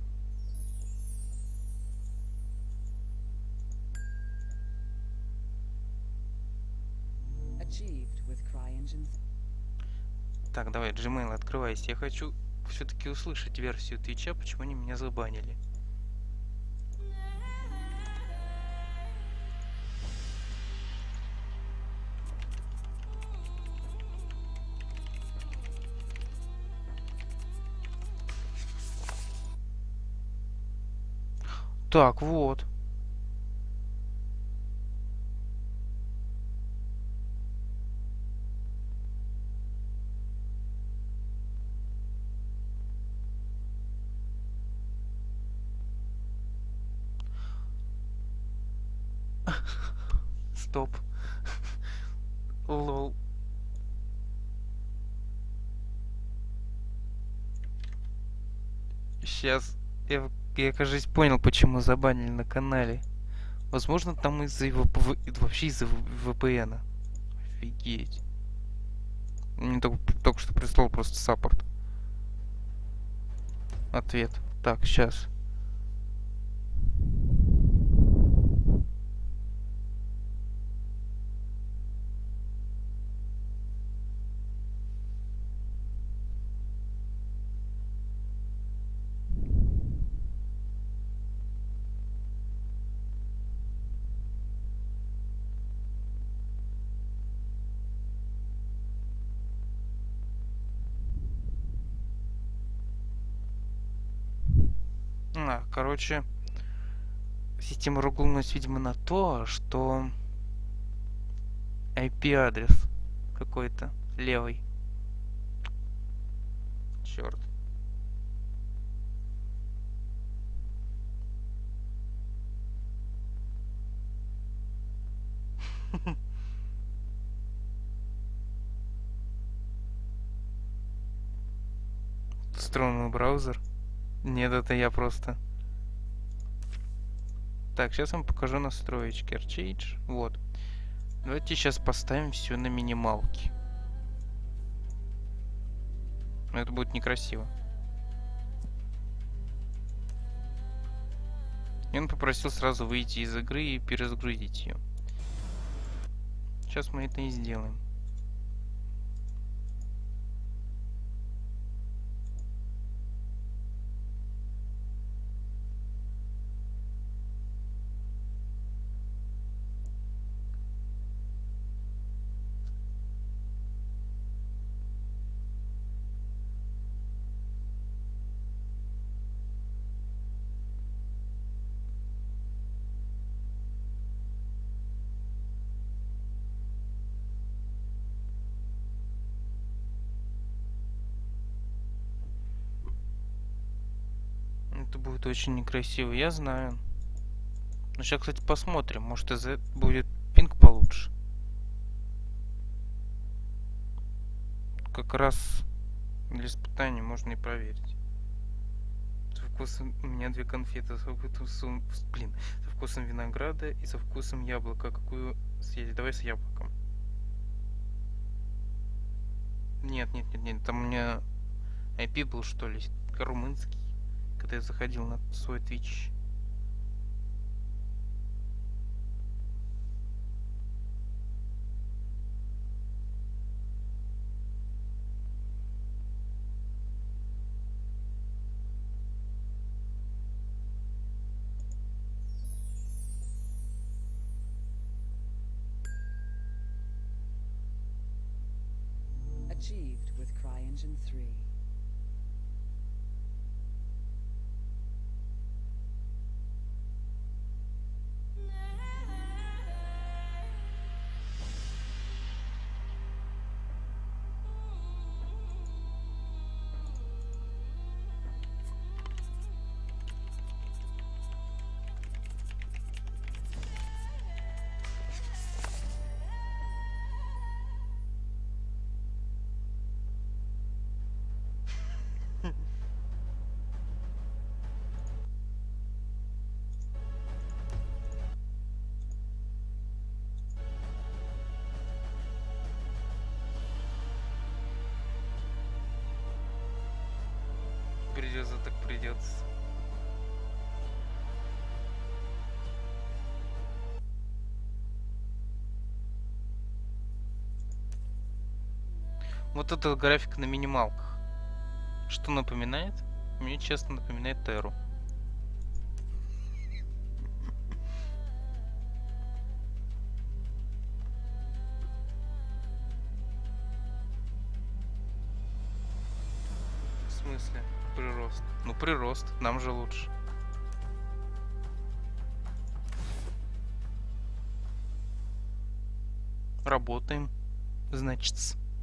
Так, давай, Gmail, открывайся. Я хочу все-таки услышать версию Твича, почему они меня забанили. Так, вот. Стоп. Лол. Сейчас я, я, кажется, понял, почему забанили на канале. Возможно, там из-за его вообще из-за ви пи эн. Офигеть. Мне только, только что прислал просто саппорт. Ответ. Так, сейчас. А, короче, система ругнулась, видимо, на то, что ай пи-адрес какой-то левый. Черт. Странный браузер. Нет, это я просто. Так, сейчас вам покажу настроечки. Archage. Вот. Давайте сейчас поставим все на минималки. Но это будет некрасиво. И он попросил сразу выйти из игры и перезагрузить ее. Сейчас мы это и сделаем. Это будет очень некрасиво, я знаю. Но сейчас, кстати, посмотрим. Может, из-за будет пинг получше. Как раз для испытания можно и проверить. Со вкусом... У меня две конфеты со вкусом... Блин. Со вкусом винограда и со вкусом яблока. Какую съесть? Давай с яблоком. Нет, нет, нет, нет. Там у меня ай пи был, что ли, румынский. Когда я заходил на свой Twitch. Achieved with CryEngine three. придется, так придется. Вот этот график на минималках. Что напоминает? Мне честно напоминает Терру. В смысле? Прирост. Ну, прирост. Нам же лучше. Работаем. Значит.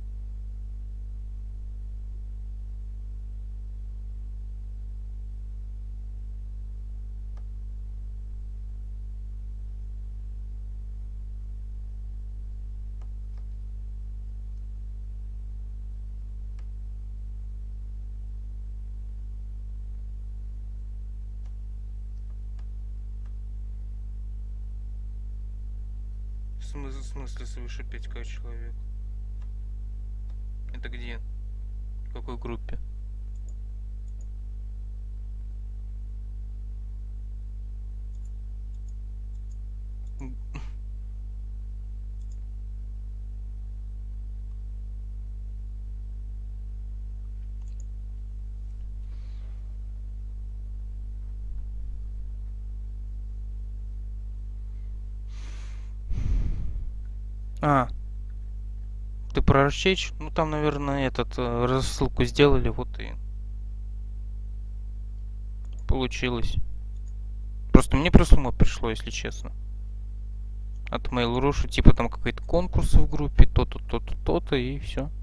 В смысле, в смысле свыше пять ка человек? Это где? В какой группе? А, ты про Арчейдж? Ну там, наверное, этот э, рассылку сделали, вот и получилось. Просто мне прислумо пришло, если честно. От Mail.ru, что типа там какие-то конкурсы в группе, то-то, то-то, то-то, и все.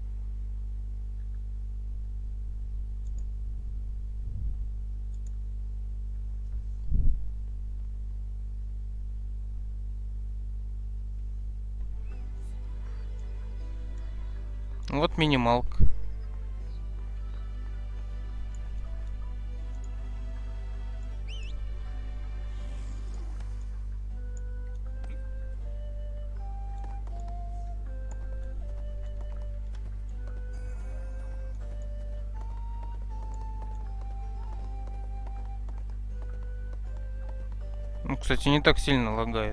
Вот минималка. Ну, кстати, не так сильно лагает.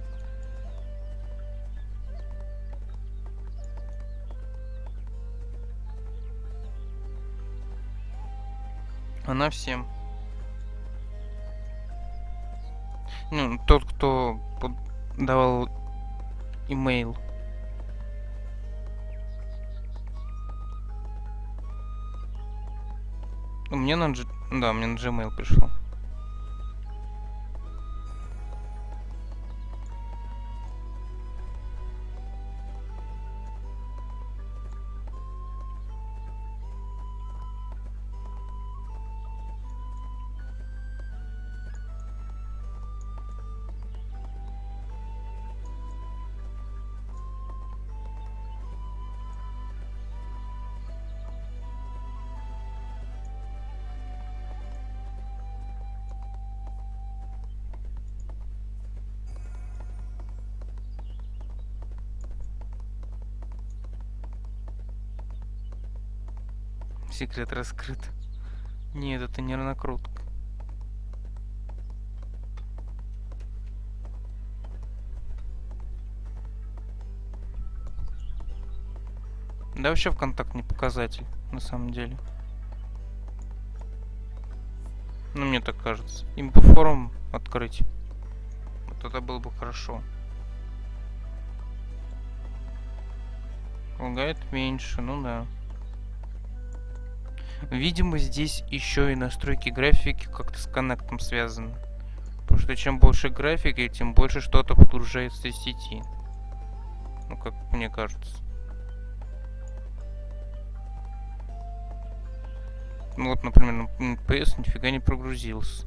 Она всем. Ну, тот, кто давал имейл. Мне на G... Да, мне на Gmail пришло. Секрет раскрыт. Нет, это не накрутка. Да вообще ВКонтакт не показатель, на самом деле. Ну, мне так кажется. Им бы форум открыть. Вот это было бы хорошо. Лагает меньше, ну да. Видимо, здесь еще и настройки графики как-то с коннектом связаны. Потому что чем больше графики, тем больше что-то подгружается из сети. Ну, как мне кажется. Ну вот, например, на пи эс нифига не прогрузился.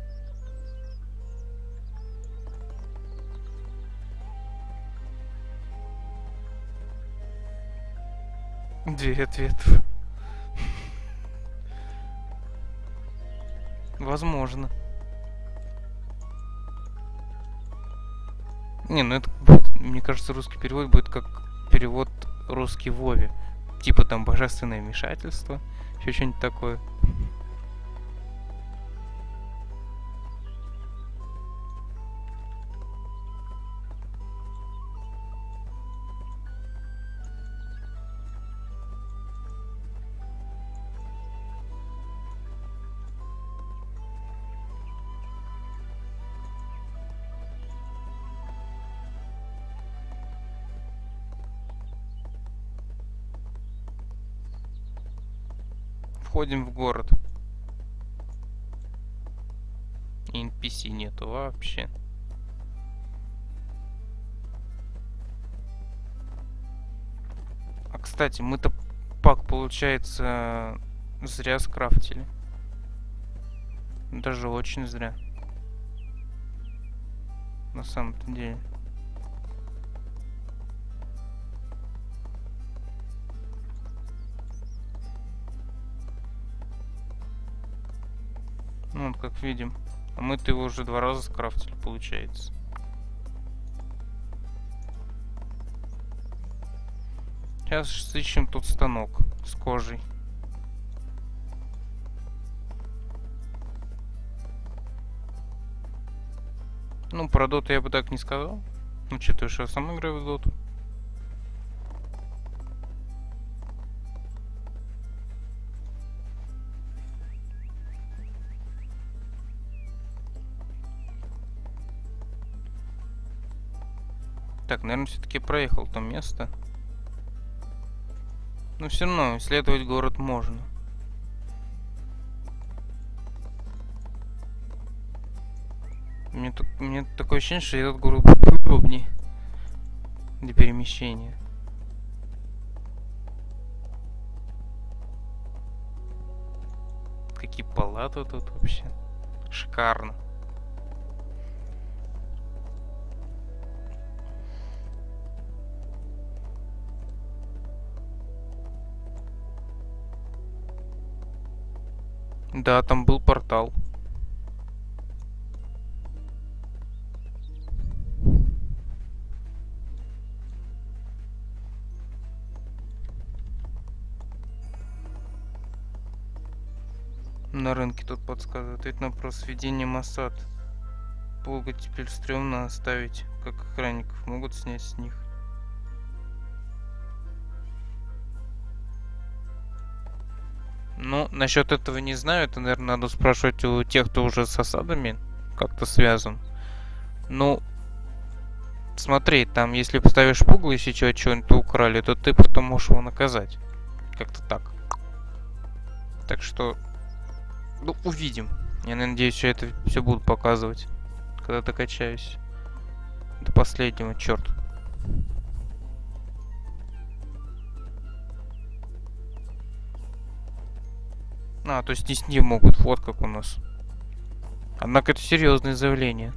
Дверь ответов. Возможно. Не, ну это будет, мне кажется, русский перевод будет как перевод русский Вове. Типа там божественное вмешательство, еще что-нибудь такое. Входим в город. эн пи си нету вообще. А кстати, мы-то пак, получается, зря скрафтили. Даже очень зря. На самом-то деле. Ну, вот как видим. А мы-то его уже два раза скрафтили, получается. Сейчас сыщем тут станок с кожей. Ну, про доту я бы так не сказал. Учитывая, что я сам играю в доту. Так, наверное, все-таки проехал то место. Но все равно исследовать город можно. Мне, так, мне такое ощущение, что этот город будет удобнее для перемещения. Какие палаты тут вообще. Шикарно. Да, там был портал. На рынке тут подсказывают. Это на сведение Моссад. Полго теперь стрёмно оставить, как охранников. Могут снять с них. Ну, насчет этого не знаю. Это, наверное, надо спрашивать у тех, кто уже с осадами как-то связан. Ну, смотри, там, если поставишь пугало, если чего-нибудь украли, то ты потом можешь его наказать. Как-то так. Так что, ну, увидим. Я надеюсь, что это все будут показывать, когда докачаюсь до последнего, черт. А, то есть снести могут, вот как у нас. Однако это серьезное заявление.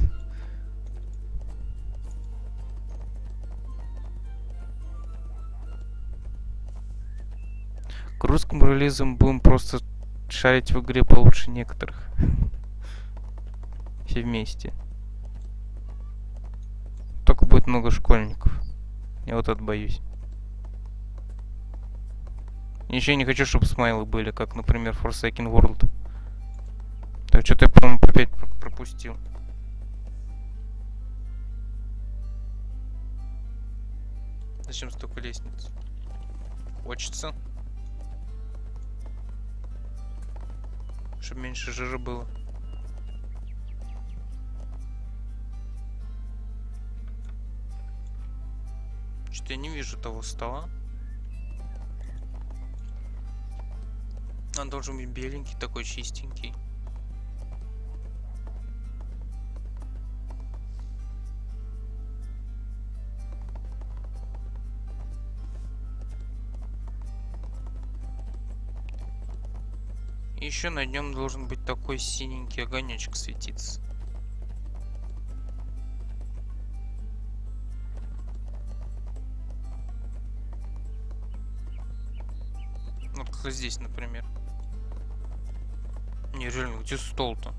К русским релизам будем просто шарить в игре получше некоторых. Все вместе. Только будет много школьников. Я вот это боюсь. Еще не хочу, чтобы смайлы были, как, например, Forsaken World. Так, что-то я, по-моему, опять пропустил. Зачем столько лестниц? Хочется. Чтобы меньше жира было. Что-то я не вижу того стола. Он должен быть беленький, такой чистенький. И еще на нем должен быть такой синенький огонечек светиться. Вот как здесь, например. Не, реально, где стол-то?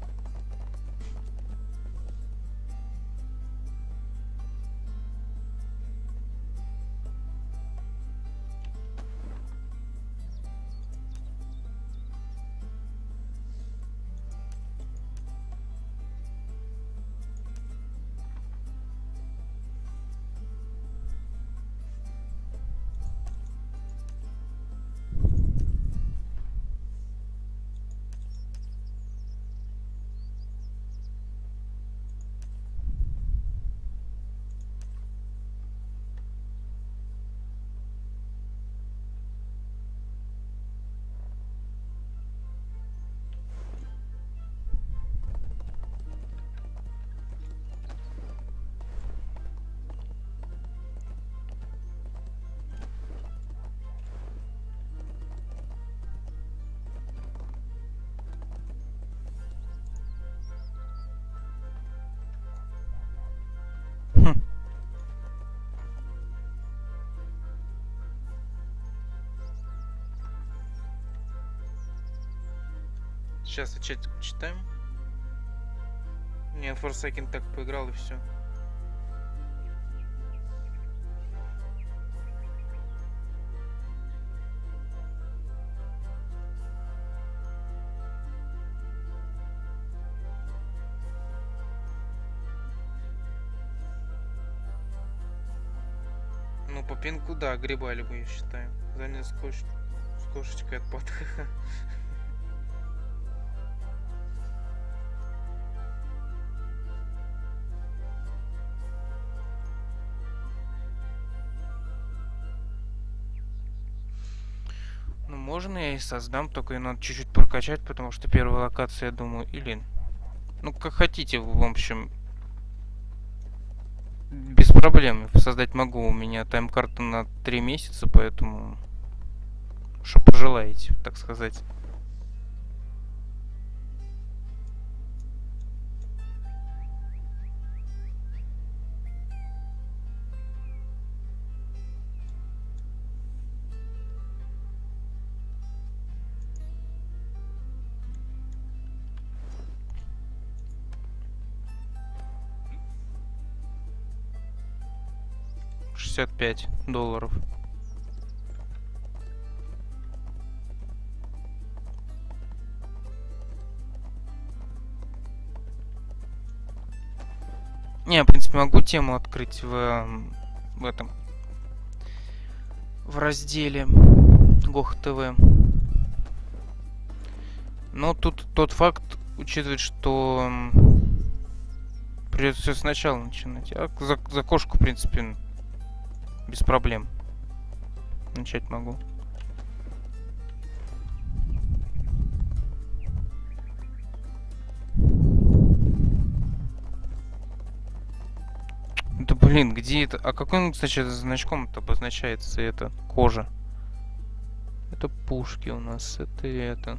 Сейчас чат читаем. Не, Форсакен так поиграл и все. Ну, по пинку, да, гребали бы, я считаю. Занял с, кош... с кошечкой отпад. Ну, можно я и создам, только ее надо чуть-чуть прокачать, потому что первая локация, я думаю, или... Ну, как хотите, в общем... Без проблем создать могу. У меня тайм-карта на три месяца, поэтому... Что пожелаете, так сказать. шестьдесят пять долларов. Не, в принципе, могу тему открыть в, в этом, в разделе Гох ТВ. Но тут тот факт учитывает, что придется все сначала начинать. А за, за кошку, в принципе, без проблем начать могу. Да блин, где это? А каким, кстати, значком-то обозначается эта кожа? Это пушки у нас, это и это.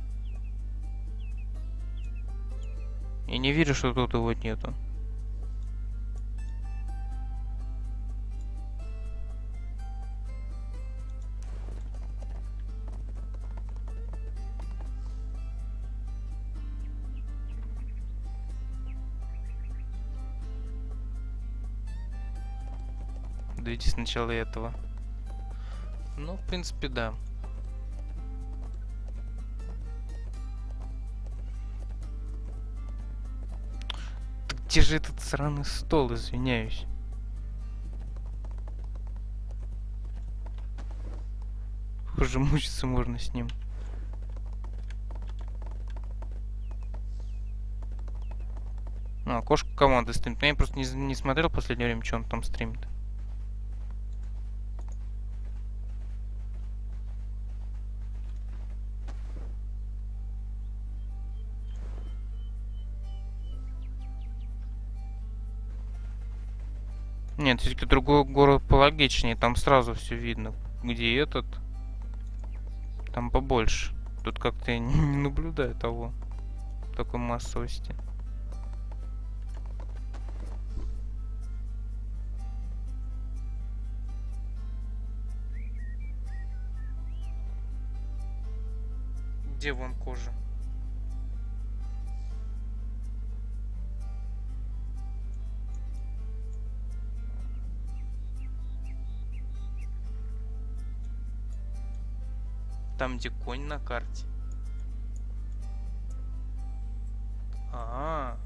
Я не верю, что тут его нету. Дойти сначала этого. Ну, в принципе, да. Так где же этот сраный стол, извиняюсь? Уже мучиться можно с ним. Ну, окошко команды стримит. Но я просто не, не смотрел в последнее время, что он там стримит. Нет, все-таки другой город пологичнее. Там сразу все видно. Где этот, там побольше. Тут как-то я не наблюдаю того. Такой массовости. Где вон кожа? Там, где конь на карте. А, -а,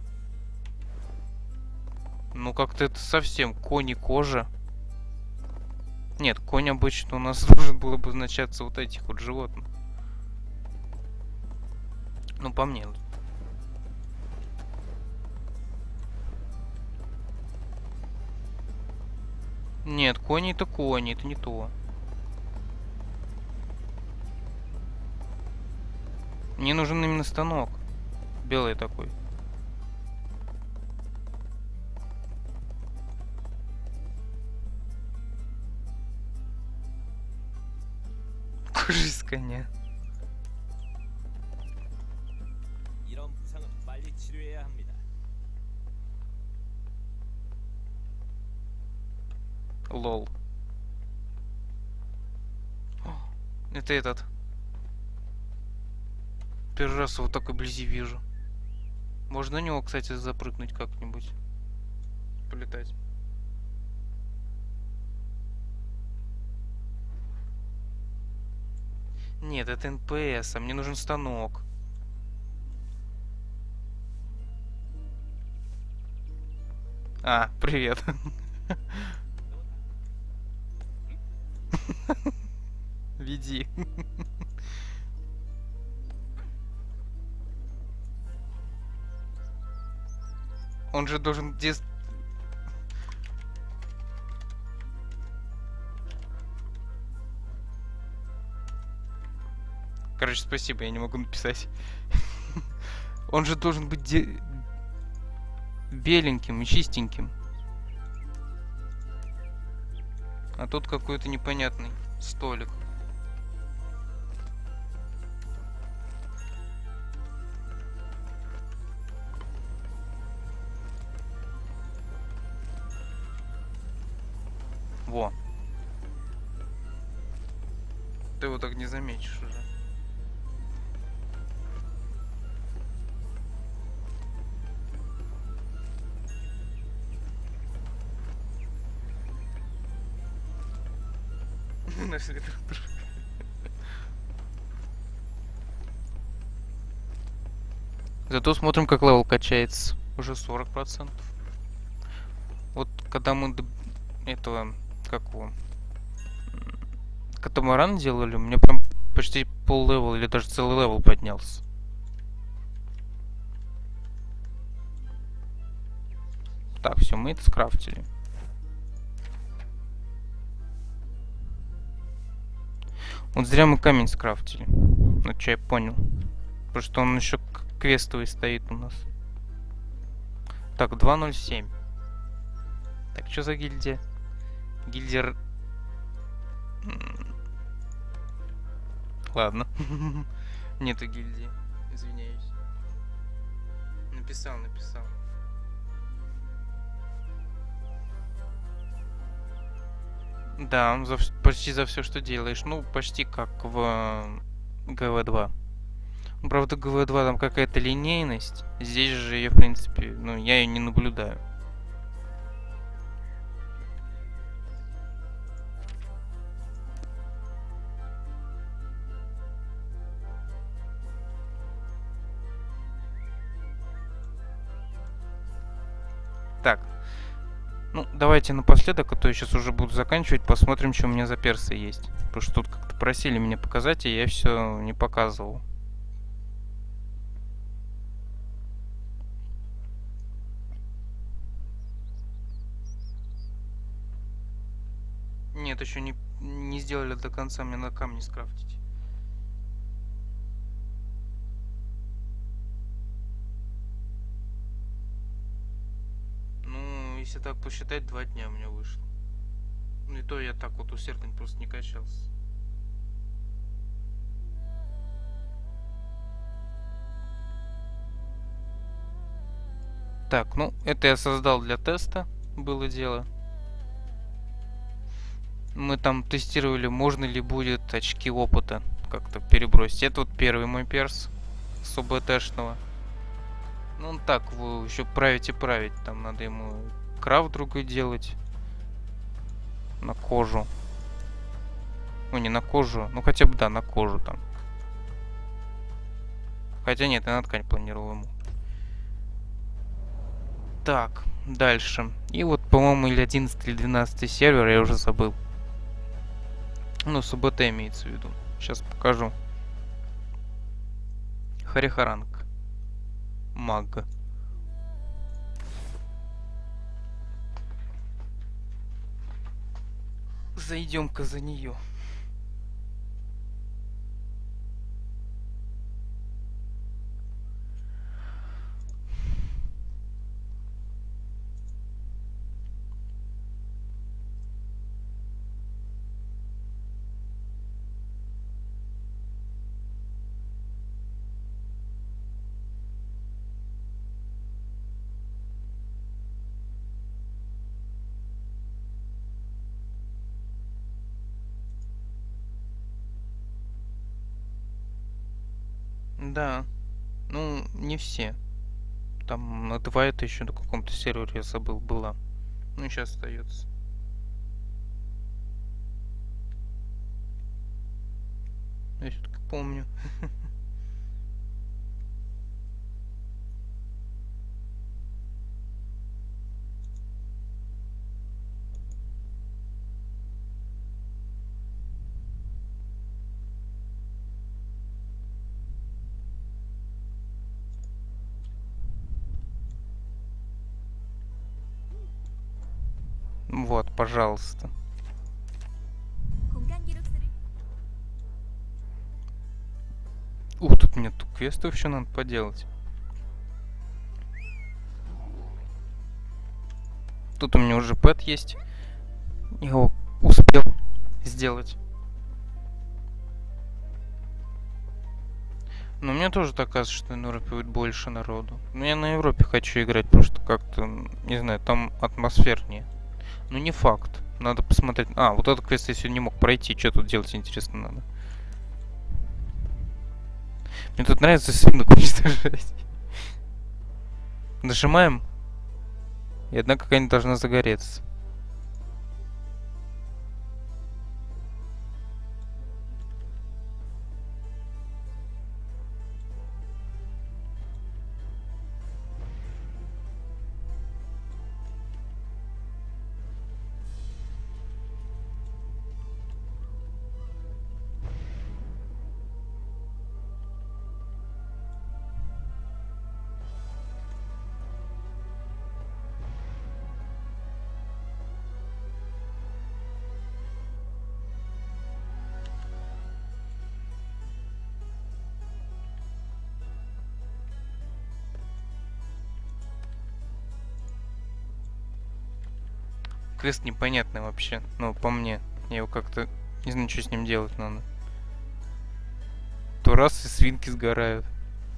-а. Ну как-то это совсем конь и кожа. Нет, конь обычно у нас должен был обозначаться вот этих вот животных. Ну, по мне. Нет, кони это кони, это не то. Мне нужен именно станок. Белый такой. Кожа из коня. Лол. Это этот. Первый раз его такой вблизи вижу. Можно на него, кстати, запрыгнуть как-нибудь. Полетать. Нет, это эн пэ эс, а мне нужен станок. А, привет. Веди. Он же должен дис... Короче, спасибо, я не могу написать. Он же должен быть де... беленьким и чистеньким. А тут какой-то непонятный столик. Во. Ты его так не заметишь уже. Нашли друг друга. Зато смотрим, как левел качается. Уже сорок процентов. Вот когда мы до этого, как его, катамаран делали, у меня прям почти пол левел или даже целый левел поднялся. Так, все, мы это скрафтили. Вот зря мы камень скрафтили. Ну, что я понял. Потому что он еще квестовый стоит у нас. Так, два ноль семь. Так, что за гильдия? Гильдия... Ладно. Нету гильдии. Извиняюсь. Написал, написал. Да, за, почти за все, что делаешь. Ну, почти как в гэ вэ два. Правда, гэ вэ два там какая-то линейность. Здесь же ее, в принципе, ну, я ее не наблюдаю. Так. Ну, давайте напоследок, а то я сейчас уже буду заканчивать, посмотрим, что у меня за персы есть. Потому что тут как-то просили меня показать, и я все не показывал. Нет, еще не, не сделали до конца, мне на камни скрафтить. Ну, если так посчитать, два дня у меня вышло. Ну и то я так вот усердно просто не качался. Так, ну, это я создал для теста, было дело. Мы там тестировали, можно ли будет очки опыта как-то перебросить. Это вот первый мой перс с о бэ тэ-шного. Ну, он так, вы еще править и править. Там надо ему крафт другой делать. На кожу. Ну, не на кожу. Ну, хотя бы, да, на кожу там. Хотя нет, я на ткань планировал ему. Так, дальше. И вот, по-моему, или одиннадцатый, или двенадцатый сервер, я уже забыл. Ну, с о бэ тэ имеется в виду. Сейчас покажу. Харихаранг. Маг. Зайдем-ка за нее. Да. Ну, не все. Там на два это еще на каком-то сервере, я забыл, была. Ну, сейчас остается. Я все-таки помню. Вот, пожалуйста. Ух, тут мне тут квестов еще надо поделать. Тут у меня уже пэт есть. Я его успел сделать. Но мне тоже так кажется, что на Европе будет больше народу. Но я на Европе хочу играть, потому что как-то, не знаю, там атмосфернее. Ну не факт. Надо посмотреть. А, вот этот квест я сегодня не мог пройти. Что тут делать, интересно, надо. Мне тут нравится свинок уничтожать. Нажимаем. И одна какая-нибудь должна загореться. Квест непонятный вообще. Ну, по мне. Я его как-то... Не знаю, что с ним делать надо. То раз и свинки сгорают.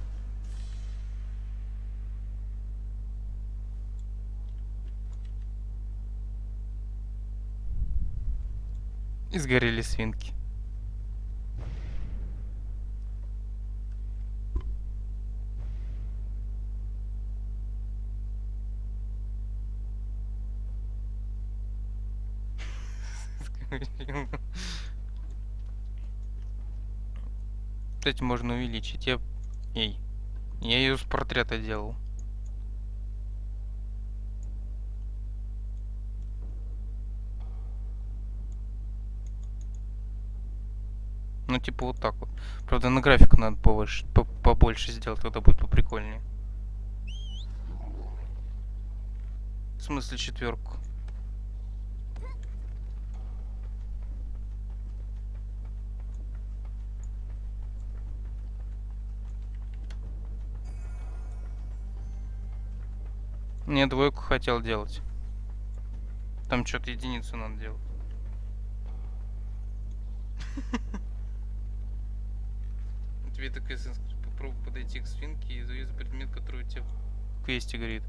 И сгорели свинки. Кстати, можно увеличить. Я... Эй. Я ее с портрета делал. Ну, типа вот так вот. Правда, на графику надо побольше, по побольше сделать, тогда будет поприкольнее. В смысле четверку? Не, двойку хотел делать. Там что-то единицу надо делать. Тебе так если попробуй подойти к свинке и завези предмет, который у тебя в квесте горит.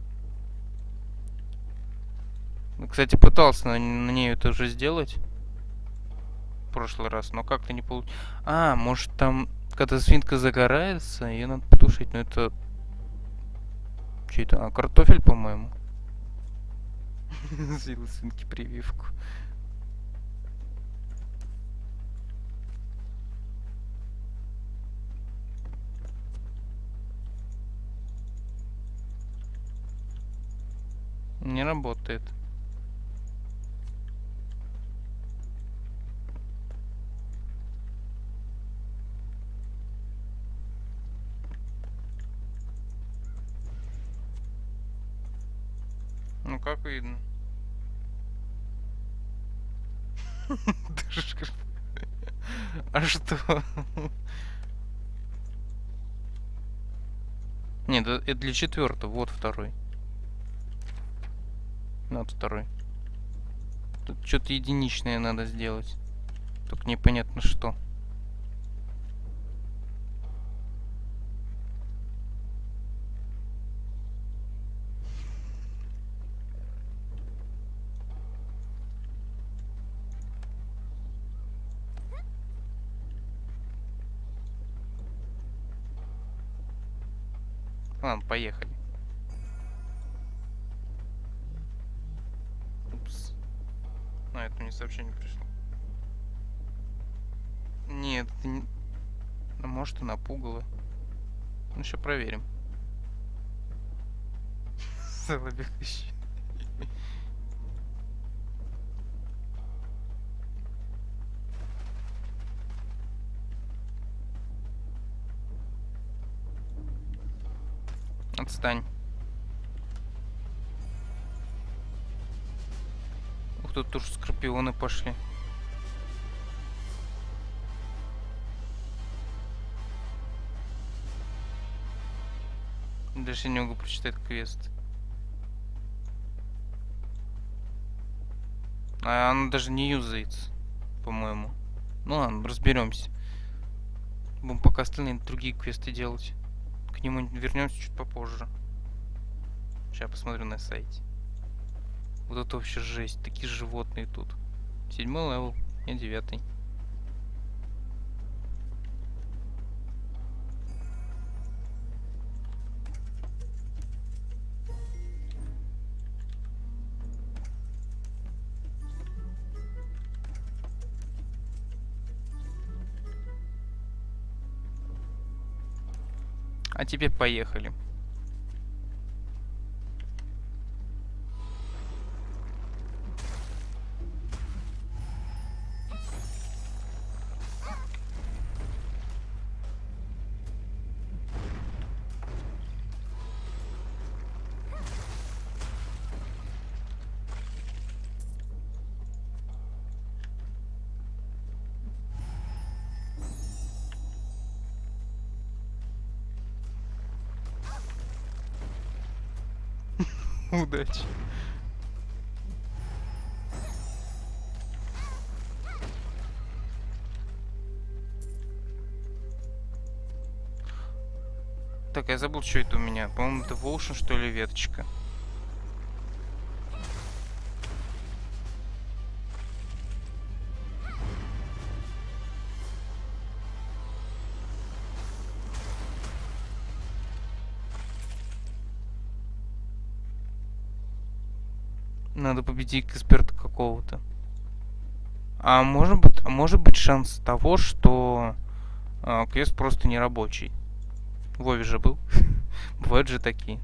Ну, кстати, пытался на, на ней это уже сделать в прошлый раз, но как-то не получилось. А, может там, когда свинка загорается, ее надо потушить, но это... Че это? А, картофель, по-моему. Сделал свинки прививку. Не работает. Ну как видно. А что? Нет, это для четвертого. Вот второй. Вот второй. Тут что-то единичное надо сделать. Только непонятно что. Ладно, поехали. Упс. А, это мне сообщение пришло. Нет, это не... Ну, может, и напугало. Ну, еще проверим. Солобекающий. Отстань. Ух, тут тоже скорпионы пошли. Даже не могу прочитать квест. А оно даже не юзается, по-моему. Ну ладно, разберемся. Будем пока остальные другие квесты делать. К нему вернемся чуть попозже. Сейчас посмотрю на сайте. Вот это вообще жесть. Такие животные тут. Седьмой левел, я девятый. А теперь поехали. Удачи. Так, я забыл, что это у меня. По-моему, это волшин, что ли, веточка. Надо победить эксперта какого-то. А может быть, а может быть шанс того, что а, квест просто не рабочий. Вове же был. Бывают же такие.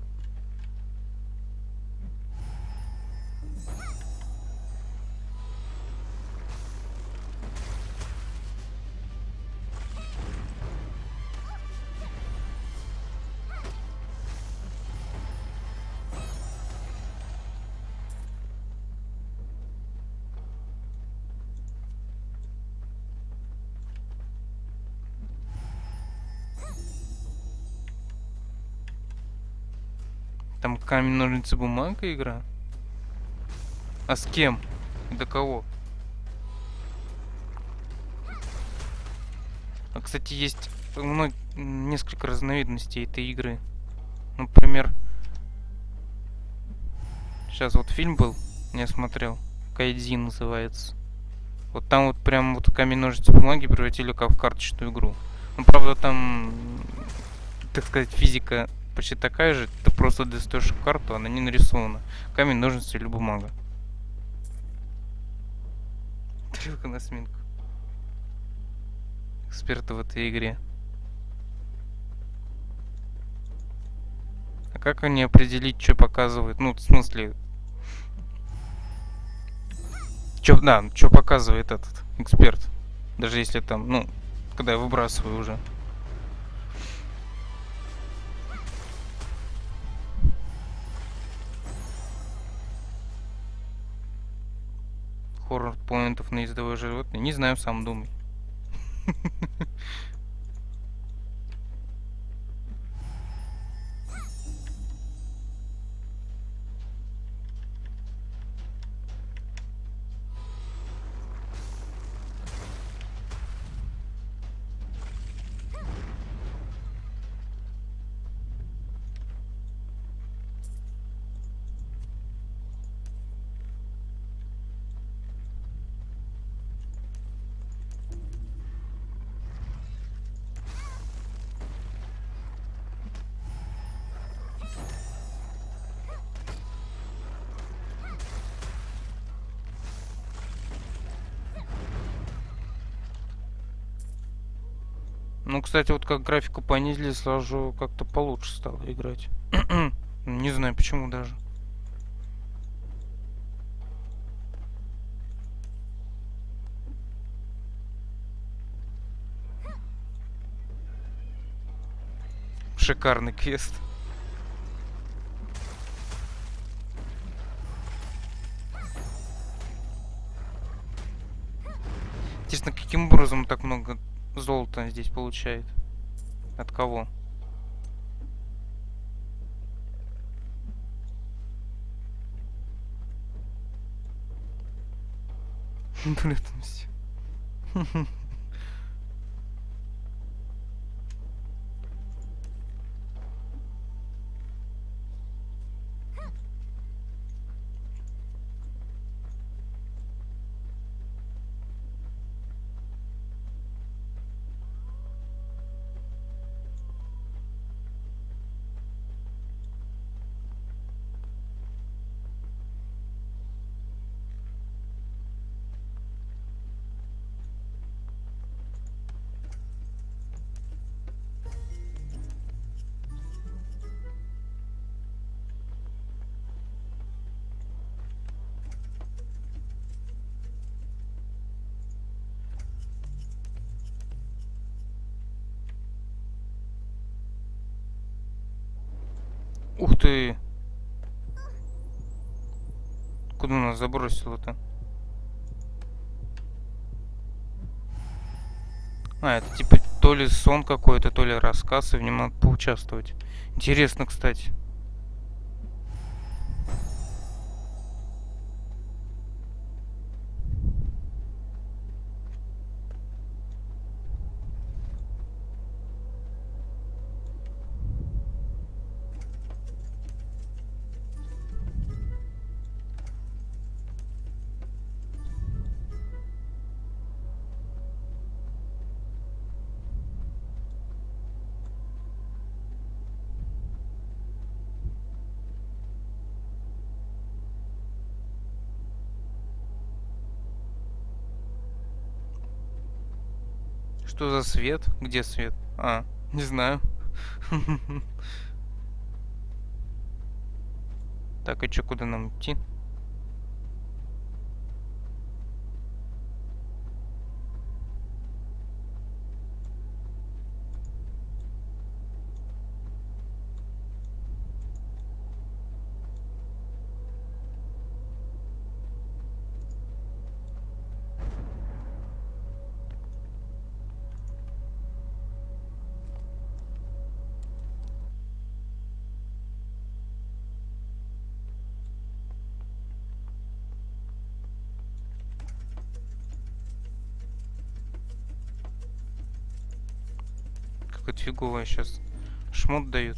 Там камень, ножницы, бумага игра. А с кем? И до кого? А, кстати, есть много, несколько разновидностей этой игры. Например, сейчас вот фильм был, я смотрел, Кайдзин называется. Вот там вот прям вот камень, ножницы, бумаги превратили как в карточную игру. Ну, правда, там, так сказать, физика почти такая же. Ты просто достаешь карту, она не нарисована. Камень, ножницы или бумага. Тарелка на сминку. Эксперты в этой игре. А как они определить, что показывают? Ну, в смысле... Чё, да, что показывает этот эксперт? Даже если там, ну, когда я выбрасываю уже. Хоррор поинтов на ездовое животное. Не знаю, сам думай. Ну, кстати, вот как графику понизили, сразу как-то получше стало играть. Не знаю, почему даже. Шикарный квест. Интересно, каким образом так много золота здесь получает? От кого? Блин, все. Ух ты! Куда нас забросило-то? А, это типа то ли сон какой-то, то ли рассказ, и в нем надо поучаствовать. Интересно, кстати. Что за свет? Где свет? А, не знаю. Так, а чё, куда нам идти? Какое-то фиговое сейчас. Шмот дают.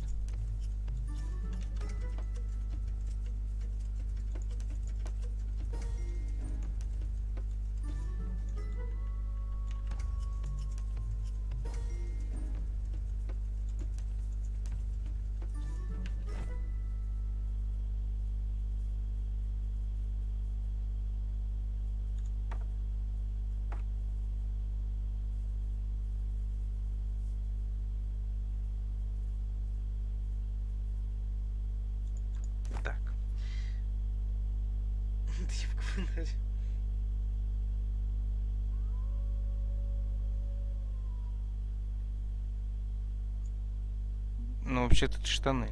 Так. Ну, вообще-то это штаны.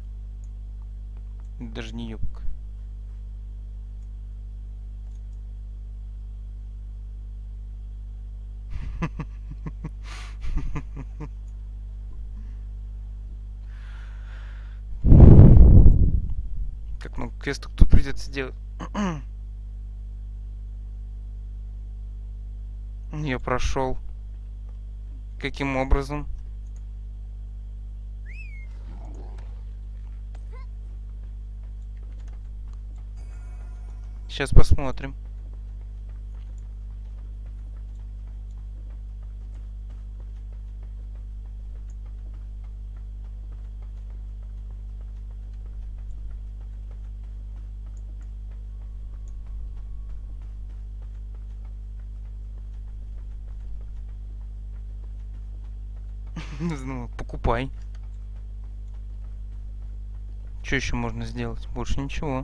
Даже не юбка. Как много квестов тут придется делать. Я прошел. Каким образом? Сейчас посмотрим. Ну, покупай. Что еще можно сделать? Больше ничего.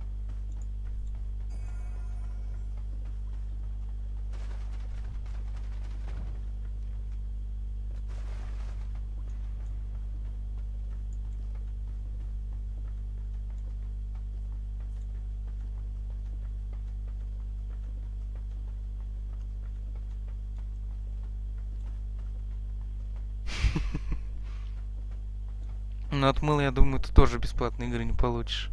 Но от мыла, я думаю, ты тоже бесплатные игры не получишь.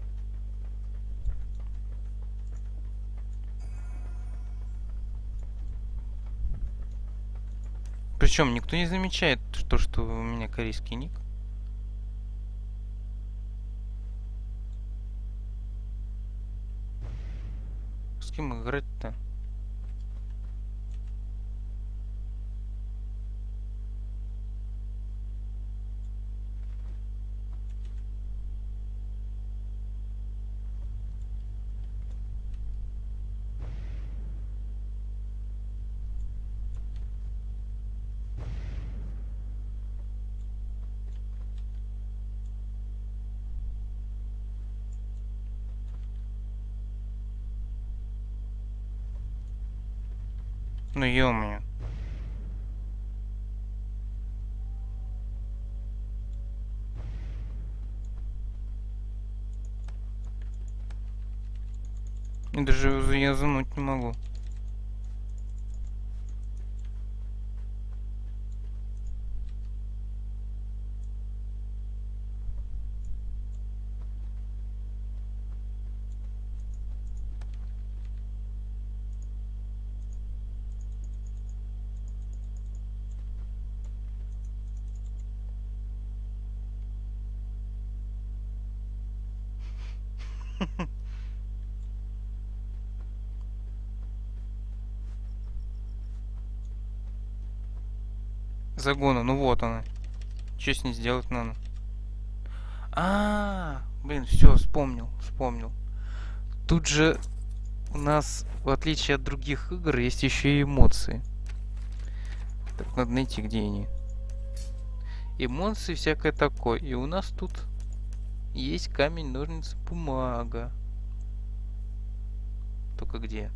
Причем никто не замечает то, что у меня корейский ник. С кем играть-то? Ну ё-моё. Я даже я зануть не могу. Загона, ну вот она. Что с ней сделать надо? А, -а, -а блин, все, вспомнил, вспомнил. Тут же у нас, в отличие от других игр, есть еще и эмоции. Так, надо найти, где они. Эмоции, всякое такое. И у нас тут есть камень, ножницы, бумага. Только где?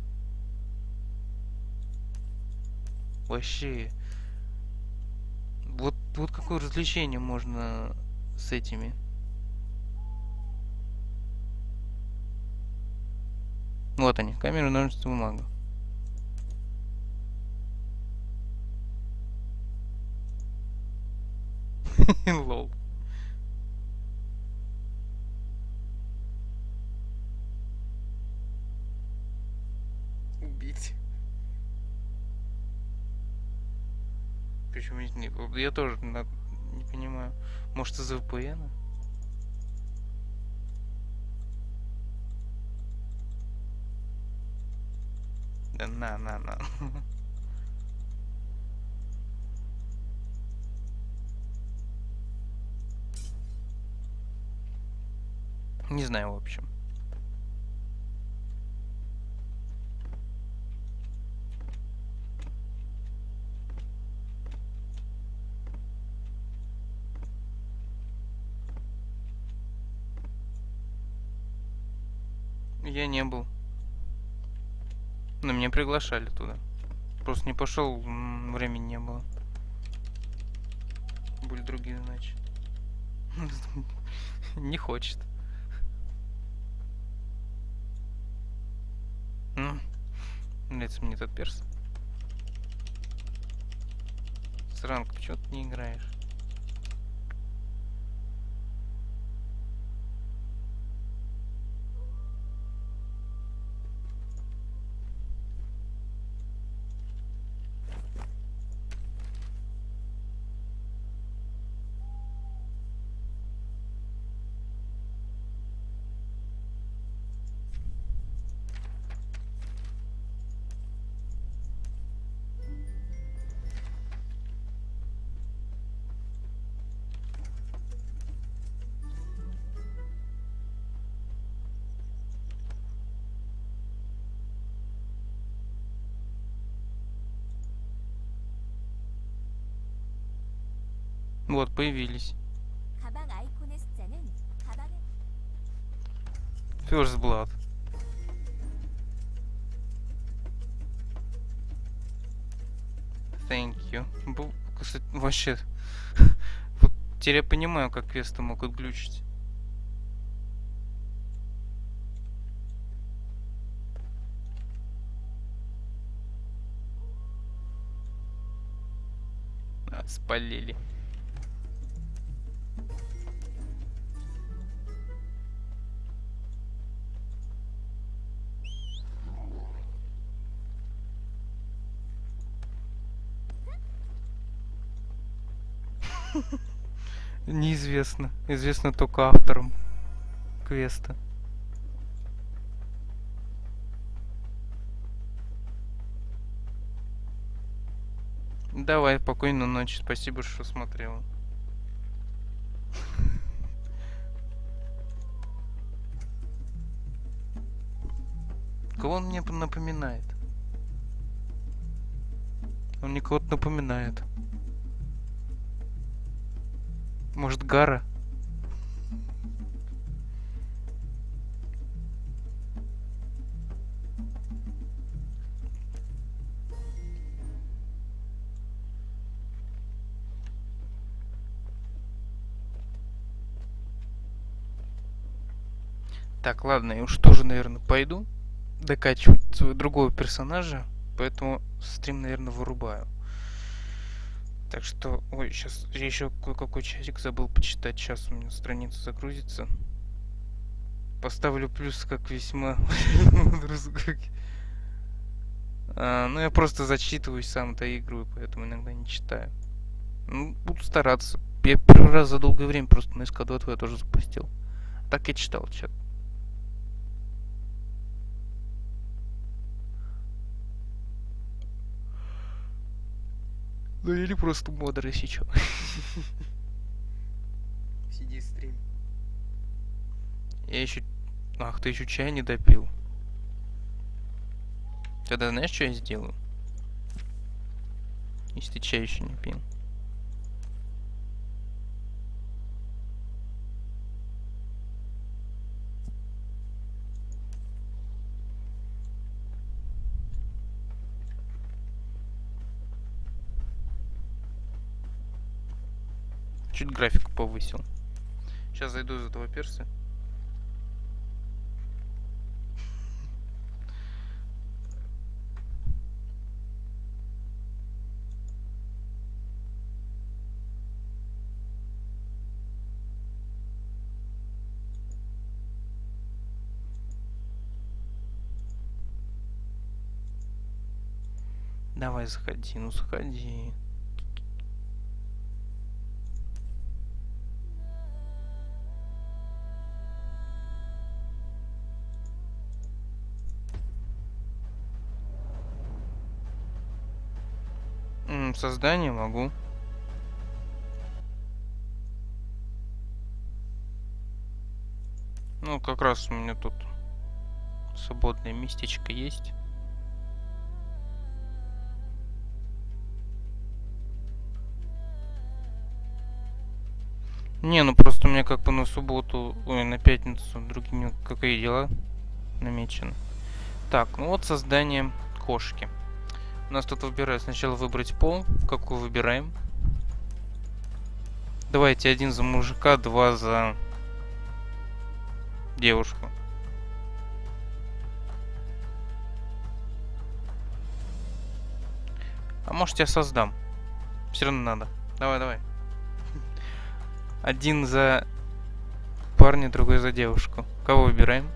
Вообще. Вот, вот какое развлечение можно с этими. Вот они, камера, ножницы, бумага. Лол. Убить. Почему нет? Я тоже не понимаю. Может, из-за ви пи эн? Да на, на, на. Не знаю, в общем. Я не был. Но меня приглашали туда. Просто не пошел, времени не было. Были другие задачи. Не хочет. Ну, нравится мне этот перс. Сранг, почему ты не играешь? Вот, появились. 가방 아이콘의 숫자는 가방을 First Blood. Thank you. Бу- Кстати, вообще... Вот теперь я понимаю, как квесты могут глючить. А, спалили. Неизвестно. Известно только авторам квеста. Давай, спокойной ночи. Спасибо, что смотрел. Кого он мне напоминает? Он мне кого-то напоминает. Может, Гара? Так, ладно, я уж тоже, наверное, пойду докачивать своего другого персонажа, поэтому стрим, наверное, вырубаю. Так что, ой, сейчас я еще кое-какой часик забыл почитать, сейчас у меня страница загрузится. Поставлю плюс как весьма. а, ну, я просто зачитываюсь, сам доигрываю, поэтому иногда не читаю. Ну, буду стараться. Я первый раз за долгое время просто на эс ка два я тоже запустил. Так я читал чат. Ну или просто модер, если чё. Сиди стрим. Я еще... Ах, ты еще чай не допил. Тогда знаешь, что я сделаю? Если ты чай еще не пил. Чуть графику повысил. Сейчас зайду из этого перса. Давай, заходи, ну заходи. М, создание могу. Ну, как раз у меня тут свободное местечко есть. Не, ну просто у меня как бы на субботу, ой, на пятницу другими какие дела намечены. Так, ну вот создание кошки. У нас тут выбираю сначала выбрать пол. Какой выбираем? Давайте один за мужика, два за девушку. А может я создам? Все равно надо. Давай, давай. Один за парня, другой за девушку. Кого выбираем?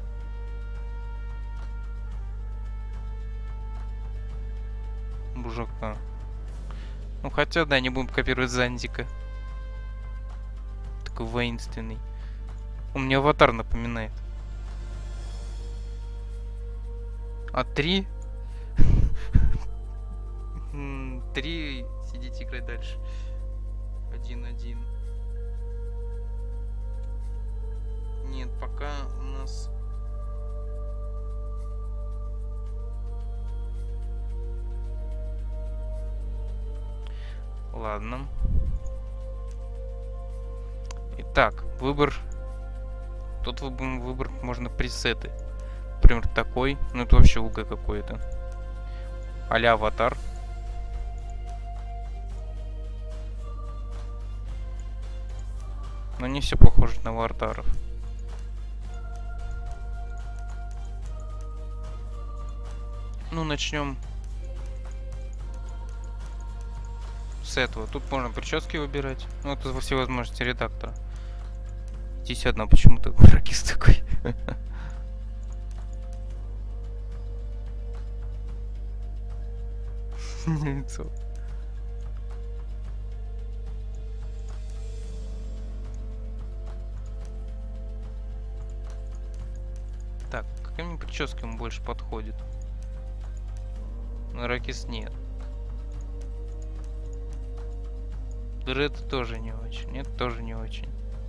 Мужика. Ну хотя, да, не будем копировать Зандика. Такой воинственный. Он мне аватар напоминает. А три? Три. Сидите играть дальше. Один-один. Нет, пока у нас... Ладно. Так, выбор. Тут выбор, выбор можно пресеты. Например, такой. Ну это вообще УГ какой-то. А-ля аватар. Но не все похоже на аватаров. Ну, начнем с этого. Тут можно прически выбирать. Ну, это во все возможности редактора. Здесь одна почему-то ракист такой. Лицо. Так, какая мне прическа ему больше подходит? На ракис нет. Дред тоже не очень. Нет, тоже не очень.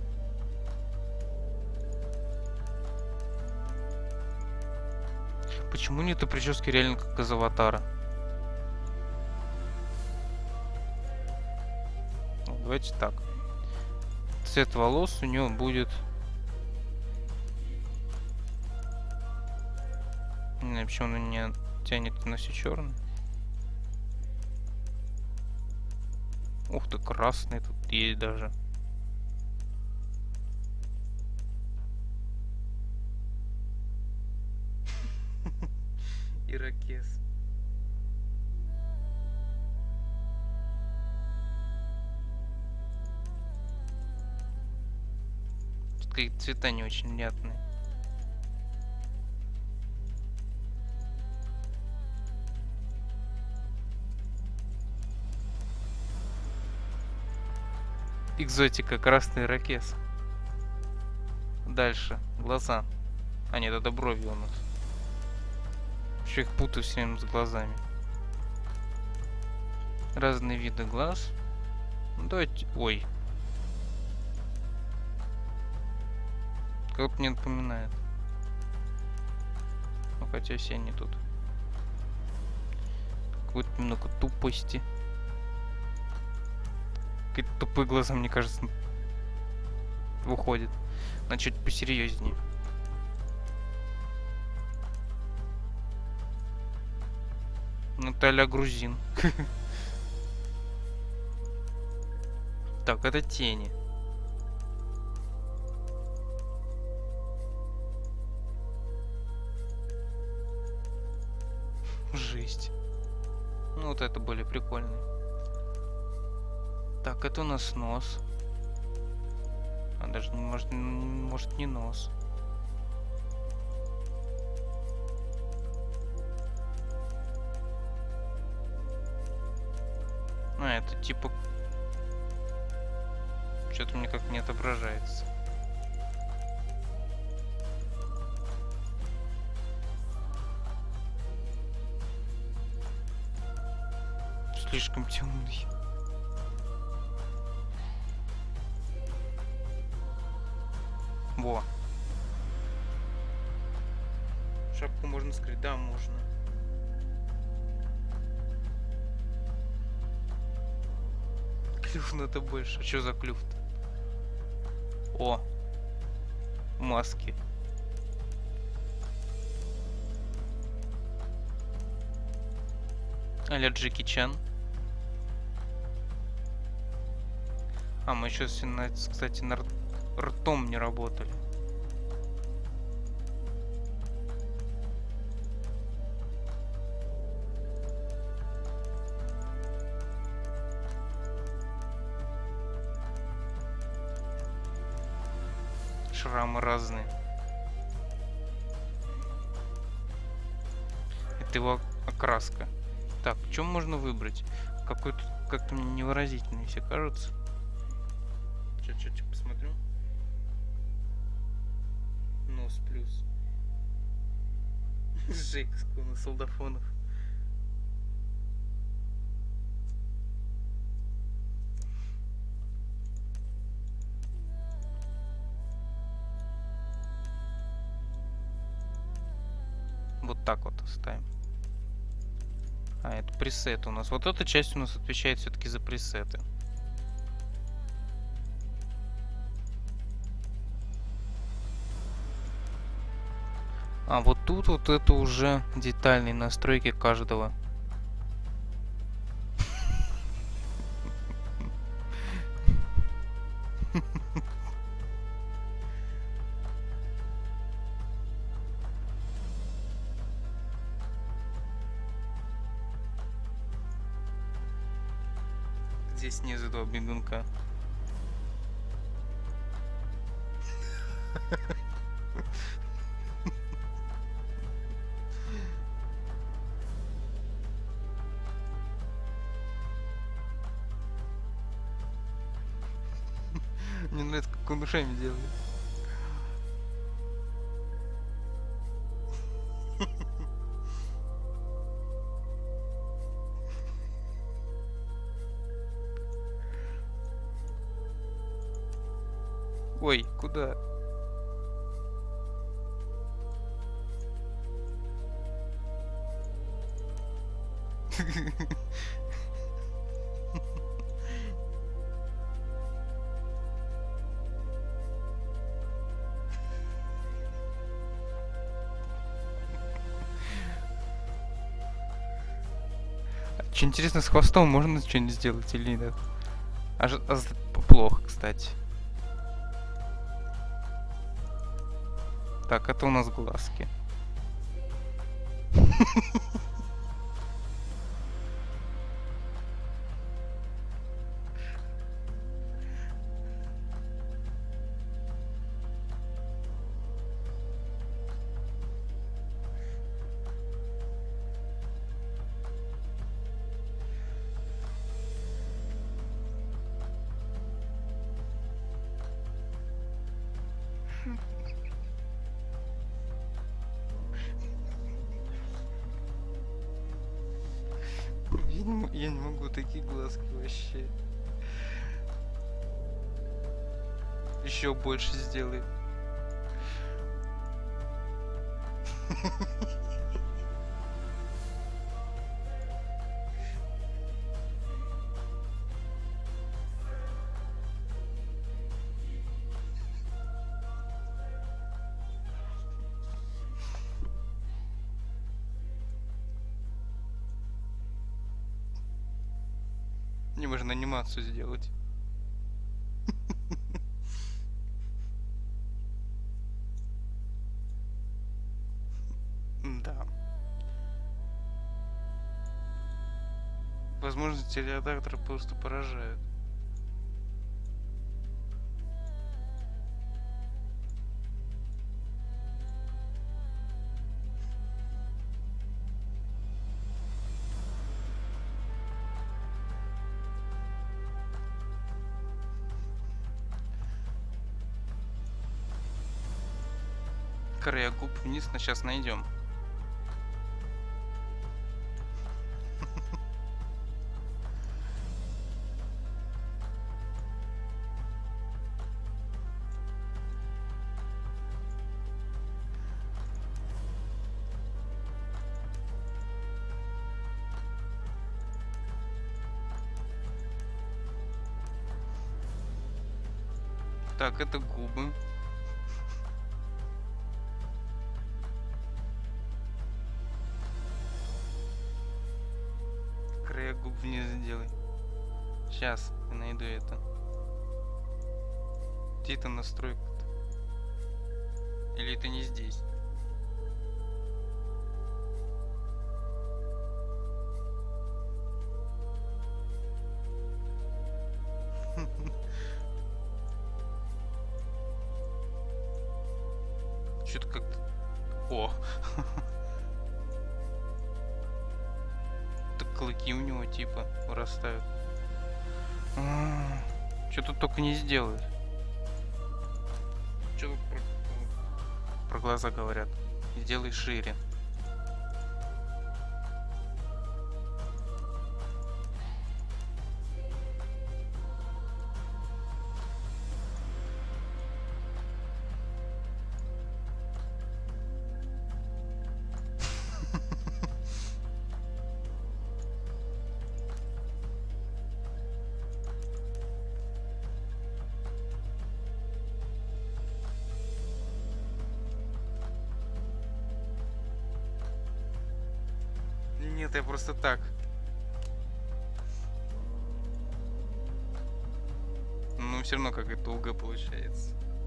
Почему нету прически реально как из аватара? Ну, давайте так. Цвет волос у него будет... Не знаю, почему он не тянет на все черный. Ух ты, красный тут есть даже. Ирокез. Тут какие-то цвета не очень внятные. Экзотика, красный ирокез. Дальше. Глаза. А нет, это брови у нас. Еще их путаю все время с глазами. Разные виды глаз. Ну, давайте... Ой. Как-то мне напоминает. Ну, хотя все они тут. Какой-то немного тупости. Какие-то тупые глаза, мне кажется, выходит. На чуть посерьезнее. Наталья грузин. Так, это тени. Жесть. Ну вот это более прикольно. Так, это у нас нос. А даже не может, может не нос. А, это типа... Что-то мне как не отображается. Слишком темный. Во. Шапку можно скрыть? Да, можно. Клюв надо больше. А что за клюв-то? О. Маски. А-ля Джеки Чан. А, мы еще, кстати, на ртом не работали. Шрамы разные. Это его окраска. Так, что можно выбрать? Какой-то как-то мне невыразительный все кажется. Чуть-чуть посмотрю. Нос плюс. Жесть, у нас солдафонов. Вот так вот оставим. А, это пресет у нас. Вот эта часть у нас отвечает все-таки за пресеты. А вот тут вот это уже детальные настройки каждого. Здесь снизу два бегунка. Мне нравится, как он ушами делает. Ой, куда? Че интересно, с хвостом можно что-нибудь сделать или нет? Аж, аж плохо, кстати. Так, это у нас глазки. Я не, м- я не могу такие глазки вообще. Еще больше сделай. Не можно анимацию сделать. Да. Возможности редактора просто поражают. Края губ вниз, на сейчас найдем. Так, это губы. Края губ вниз сделай. Сейчас я найду это. Где это настройка-то? Или это не здесь? Что-то как-то... О! Так клыки у него типа вырастают. Что тут только не сделают. Что тут про, про глаза говорят? Сделай шире. Нет, я просто так. Ну, все равно как-то УГ получается.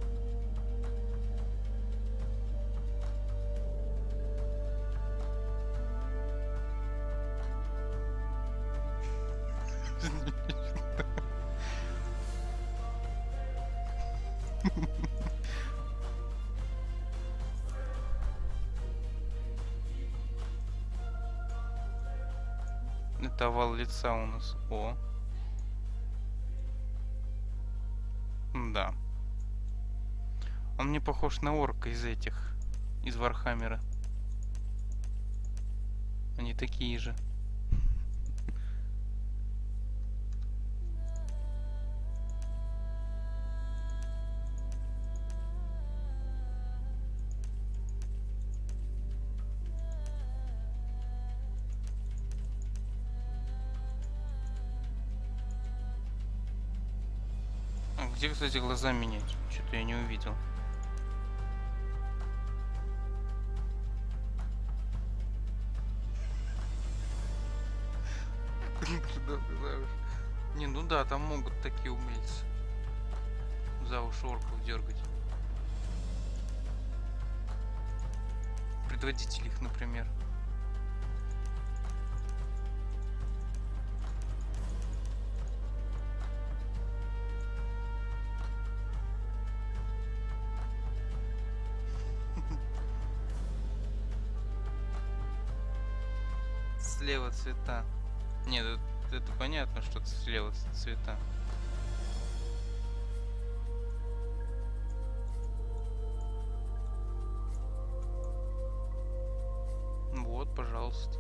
Это овал лица у нас. О. Да. Он мне похож на орка из этих. Из Вархаммера. Они такие же. А где, кстати, глаза менять? Что-то я не увидел. Не, ну да, там могут такие умельцы за уши орков дергать. Предводитель их, например. Слева цвета. Нет, это, это понятно, что слева цвета. Вот, пожалуйста.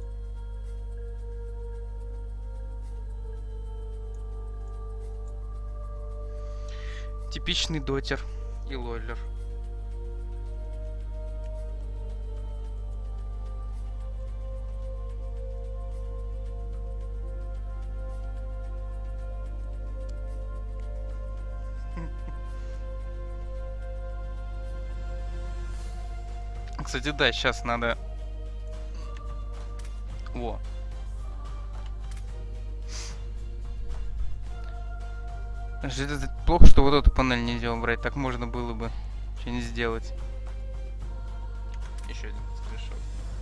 Типичный дотер и лойлер. Кстати, да, сейчас надо... Во. Это плохо, что вот эту панель нельзя убрать. Так можно было бы что-нибудь сделать. Еще один скриншот.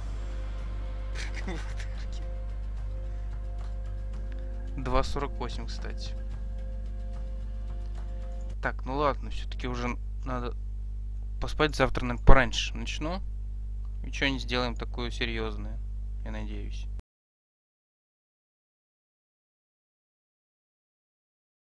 два сорок восемь, кстати. Так, ну ладно, все-таки уже надо поспать. Завтра, наверное, пораньше начну. И что-нибудь сделаем такое серьезное, я надеюсь.